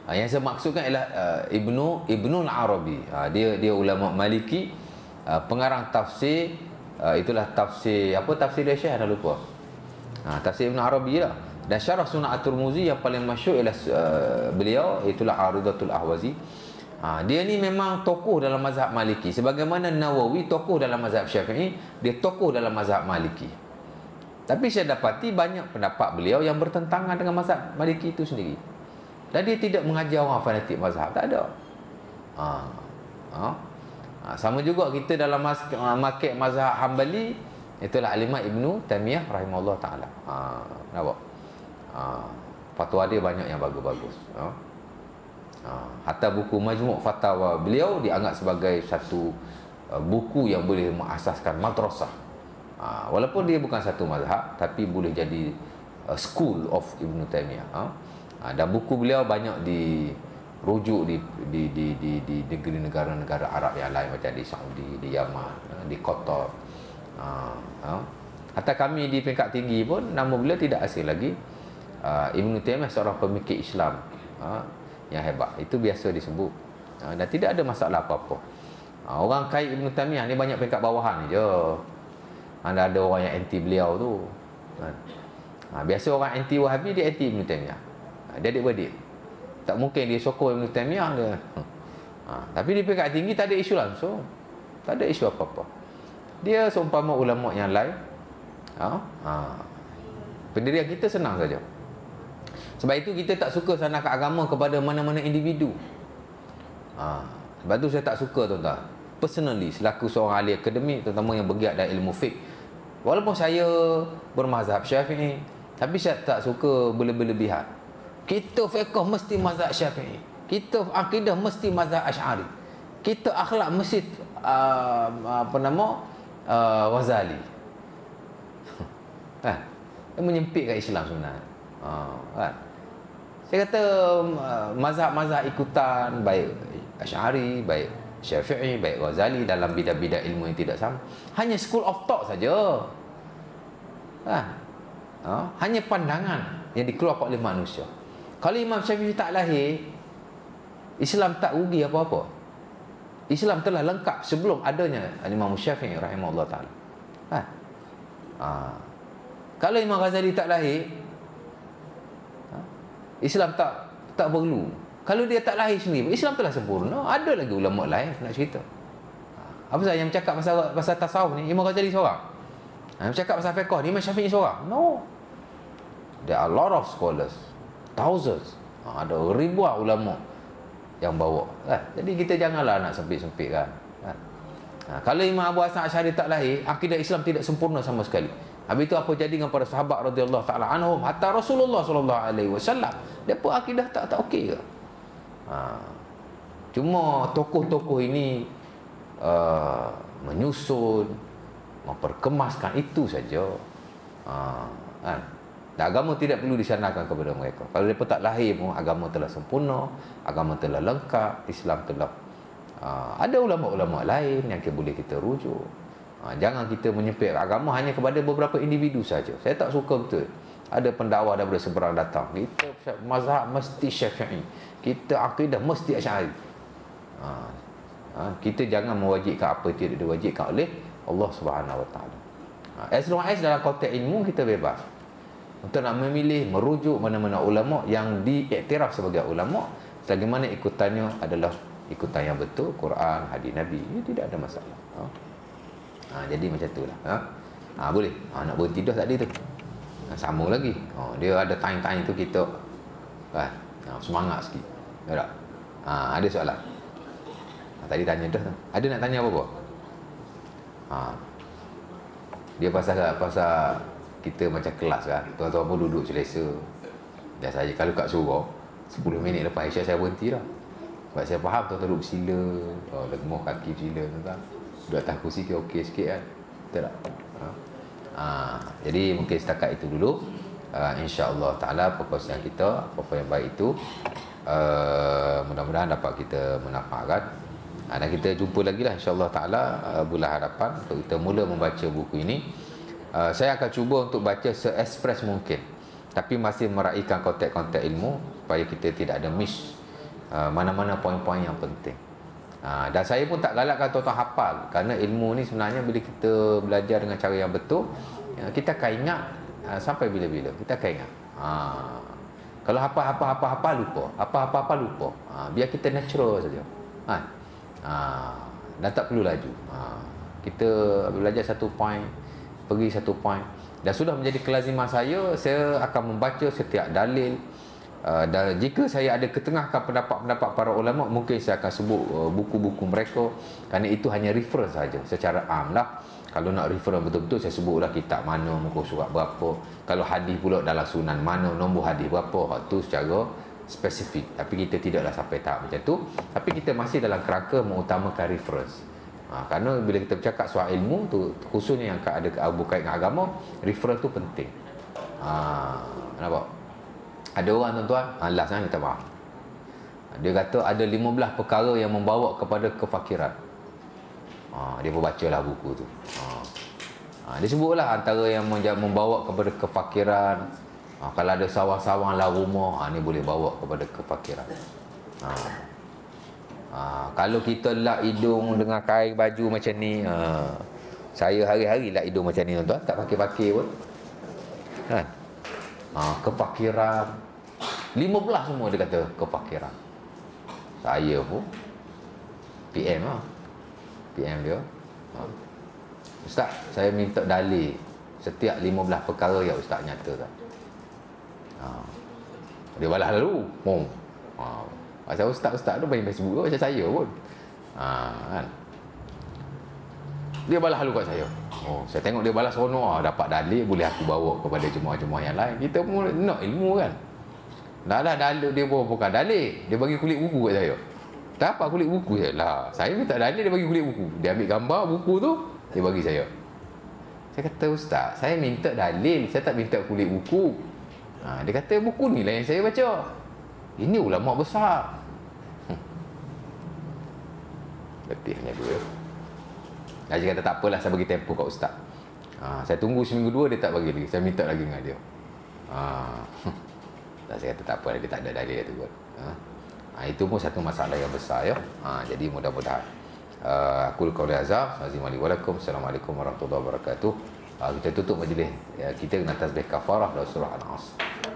Ha, yang saya maksudkan ialah uh, Ibnu Ibnu Al-Arabi. Ha, dia dia ulama Maliki, uh, pengarang tafsir, uh, itulah tafsir apa tafsir dia Syekh dah lupa. Ha, tafsir Ibnu Arabi lah. Dan syarah Sunan At-Tirmizi yang paling masyhur ialah uh, beliau, itulah Aridatul Ahwazi. Ha, dia ni memang tokoh dalam mazhab Maliki. Sebagaimana Nawawi tokoh dalam mazhab Syafi'i, dia tokoh dalam mazhab Maliki. Tapi saya dapati banyak pendapat beliau yang bertentangan dengan mazhab Maliki itu sendiri. Dan dia tidak mengajar orang fanatik mazhab, tak ada. Ha. Ha. Ha. Sama juga kita dalam market mazhab Hambali, itulah Al-Imam Ibnu Taimiyah rahimahullah taala. Ha, nampak? Ha. Fatwa dia banyak yang bagus-bagus. Ha. Ha. Hatta buku Majmu' Fatawa beliau dianggap sebagai satu uh, buku yang boleh mengasaskan madrasah. Ha. Walaupun dia bukan satu mazhab, tapi boleh jadi uh, school of Ibnu Taimiyah. Ha. Dan buku beliau banyak dirujuk di di di di, di negeri negara-negara Arab yang lain, macam di Saudi, di Yaman, di Qatar. Ha, ha. Hatta kami di peringkat tinggi pun nama beliau tidak asing lagi. Ha, Ibnu Taimiyah seorang pemikir Islam, ha, yang hebat. Itu biasa disebut. Ha, dan tidak ada masalah apa-apa. Ha, orang kait Ibnu Taimiyah ni banyak peringkat bawahan je. Anda ada orang yang anti beliau tu. Ha, biasa orang anti Wahabi, dia anti Ibnu Taimiyah. Dia adik-beradik. Tak mungkin dia sokong Ibnu Taimiyah dia. Ha, tapi di peringkat tinggi tak ada isu langsung. Tak ada isu apa-apa. Dia seumpama ulama yang lain. Ha? Ha. Pendirian kita senang saja. Sebab itu kita tak suka sanarkan agama kepada mana-mana individu. Ha. Sebab tu saya tak suka, tuan-tuan. Personally, selaku seorang ahli akademik, terutama yang bergiat dalam ilmu fiqh, walaupun saya bermazhab Syafi'i, tapi saya tak suka berlebih-lebihan. Kita fiqh mesti mazhab Syafi'i, kita akidah mesti mazhab Asy'ari, kita akhlak mesti uh, apa nama uh, Ghazali. Kan? Dia menyempitkan Islam sebenarnya. Uh, kan? Saya kata uh, mazhab-mazhab ikutan, baik Asy'ari, baik Syafi'i, baik Ghazali, dalam bidang-bidang ilmu yang tidak sama, hanya school of thought saja. Kan? Uh, hanya pandangan yang dikeluarkan oleh manusia. Kalau Imam Syafi'i tak lahir, Islam tak rugi apa-apa. Islam telah lengkap sebelum adanya Imam Syafi'i rahimahullah ta'ala. Ha? Ha. Kalau Imam Ghazali tak lahir, ha? Islam tak tak perlu. Kalau dia tak lahir sendiri, Islam telah sempurna. Ada lagi ulama lain nak cerita. Ha. Apa sahaja yang bercakap pasal pasal tasawuf ni, Imam Ghazali seorang. Ha, yang bercakap pasal fiqh ni, Imam Syafi'i seorang. No. There are a lot of scholars. Thousands. Ha, ada ribuan ulama yang bawa. Kan? Jadi kita janganlah nak sempit-sempit kan. Kan? Ha, kalau Imam Abu Hasan Asy'ari tak lahir, akidah Islam tidak sempurna sama sekali. Habis itu apa jadi dengan para sahabat radhiyallahu taala anhum, hatta Rasulullah sallallahu alaihi wasallam, depa akidah tak tak okey ke? Ha, cuma tokoh-tokoh ini uh, menyusun, memperkemaskan itu saja. Ha, kan? Dan agama tidak perlu disanarkan kepada mereka. Kalau mereka tak lahir pun, agama telah sempurna, agama telah lengkap, Islam telah uh, ada ulama-ulama lain yang boleh kita rujuk. Uh, jangan kita menyempit agama hanya kepada beberapa individu saja. Saya tak suka betul. Ada pendakwa daripada seberang datang, kita mazhab mesti Syafi'i, kita akidah mesti Asy'ari. Uh, uh, kita jangan mewajibkan apa yang tidak diwajibkan oleh Allah Subhanahu Wa Taala. Uh, as long as dalam konteks ilmu kita bebas untuk nak memilih, merujuk mana-mana ulama yang diiktiraf sebagai ulama, selagi mana ikutannya adalah ikutan yang betul, Quran, hadis Nabi, ini tidak ada masalah. Ha? Ha, jadi macam itulah. Ha? Ha, boleh. Ha, nak berhenti dah tadi tu. Ha, sama lagi. Ha, dia ada time-time tu kita kan, ha, semangat sikit. Ya tak? Ha, ada soalan. Ha, tadi tanya dah. Ada nak tanya apa-apa? Ha. Dia pasal pasal kita macam kelas kan, tuan-tuan pun duduk selesa. Biasa saja kalau kat surau sepuluh minit lepas Isyak saya berhenti dah. Sebab saya faham tuan-tuan duduk bersila, oh, lemuh kaki bersila tuan-tuan. Duduk atas kursi ke okey sikit kan. Betul tak? Ha? Ha, jadi mungkin setakat itu dulu. uh, InsyaAllah ta'ala perkongsian kita, apa-apa yang baik itu uh, mudah-mudahan dapat kita manfaatkan. Ha, dan kita jumpa lagi lah insyaAllah ta'ala uh, bulan hadapan untuk kita mula membaca buku ini. Uh, saya akan cuba untuk baca se-express mungkin, tapi masih meraihkan konteks-konteks ilmu supaya kita tidak ada miss uh, mana-mana poin-poin yang penting. Uh, dan saya pun tak galakkan tuan-tuan hafal, kerana ilmu ni sebenarnya bila kita belajar dengan cara yang betul, uh, kita akan ingat uh, sampai bila-bila. Kita akan ingat. Uh, kalau hafal-hafal-hafal lupa, hafal-hafal lupa. Uh, biar kita natural saja. Ha. Uh, dan tak perlu laju. Uh, kita belajar satu poin, pergi satu poin. Dan sudah menjadi kelaziman saya, saya akan membaca setiap dalil. Uh, dan jika saya ada ketengahkan pendapat-pendapat para ulama, mungkin saya akan sebut uh, buku-buku mereka, kerana itu hanya reference saja secara am lah. Kalau nak reference betul-betul, saya sebutlah kitab mana, muka surat berapa. Kalau hadis pula dalam sunan mana, nombor hadis berapa. Itu secara spesifik. Tapi kita tidaklah sampai tahap macam tu. Tapi kita masih dalam kerangka mengutamakan reference. Ha, kerana bila kita bercakap soal ilmu tu, khususnya yang ada berkait dengan agama, reference tu penting. Ha, nampak? Ada orang tuan-tuan, ha, last kan, minta maaf. Dia kata ada lima belas perkara yang membawa kepada kefakiran. Ha, dia pun bacalah buku tu. Ha. Ha, dia sebutlah antara yang membawa kepada kefakiran. Ha, kalau ada sawang-sawang lah rumah, ha, ni boleh bawa kepada kefakiran. Ha. Ha, kalau kita lap hidung dengan kain baju macam ni, ha, saya hari-hari lap hidung macam ni tuan-tuan, tak pakai-pakai pun. Kan? Ha, kefakiran lima belas semua dia kata kefakiran. Saya pun P M lah, P M dia, ha, Ustaz, saya minta dalil setiap lima belas perkara yang Ustaz nyatakan. Ha, dia balas lalu, oh, ha, pasal Ustaz-Ustaz tu main Facebook tu macam saya pun, ha, kan? Dia balas lalu kat saya. Oh, saya tengok dia balas seronok, ah, dapat dalil, boleh aku bawa kepada jemaah-jemaah yang lain. Kita pun nak ilmu kan. Dah lah dalil dia pun bukan dalil, dia bagi kulit buku kat saya. Tak apa kulit buku je lah. Saya minta dalil, dia bagi kulit buku. Dia ambil gambar buku tu, dia bagi saya. Saya kata, Ustaz, saya minta dalil, saya tak minta kulit buku. Ha, dia kata buku ni lah yang saya baca. Ini ulama besar. Hmm. Letihnya dua. Dia kata tak apalah, saya bagi tempoh kat Ustaz. Ha, saya tunggu seminggu dua, dia tak bagi lagi. Saya minta lagi dengan dia. Ha. Saya kata tak apa, dia tak ada dalil tu. Ha. Ha, itu pun satu masalah yang besar ya. Ha, jadi mudah-mudahan. Uh, aku qauli hadza, Assalamualaikum warahmatullahi wabarakatuh. Ha, kita tutup majlis ya, kita dengan tasbih kafarah dan surah An-Nas.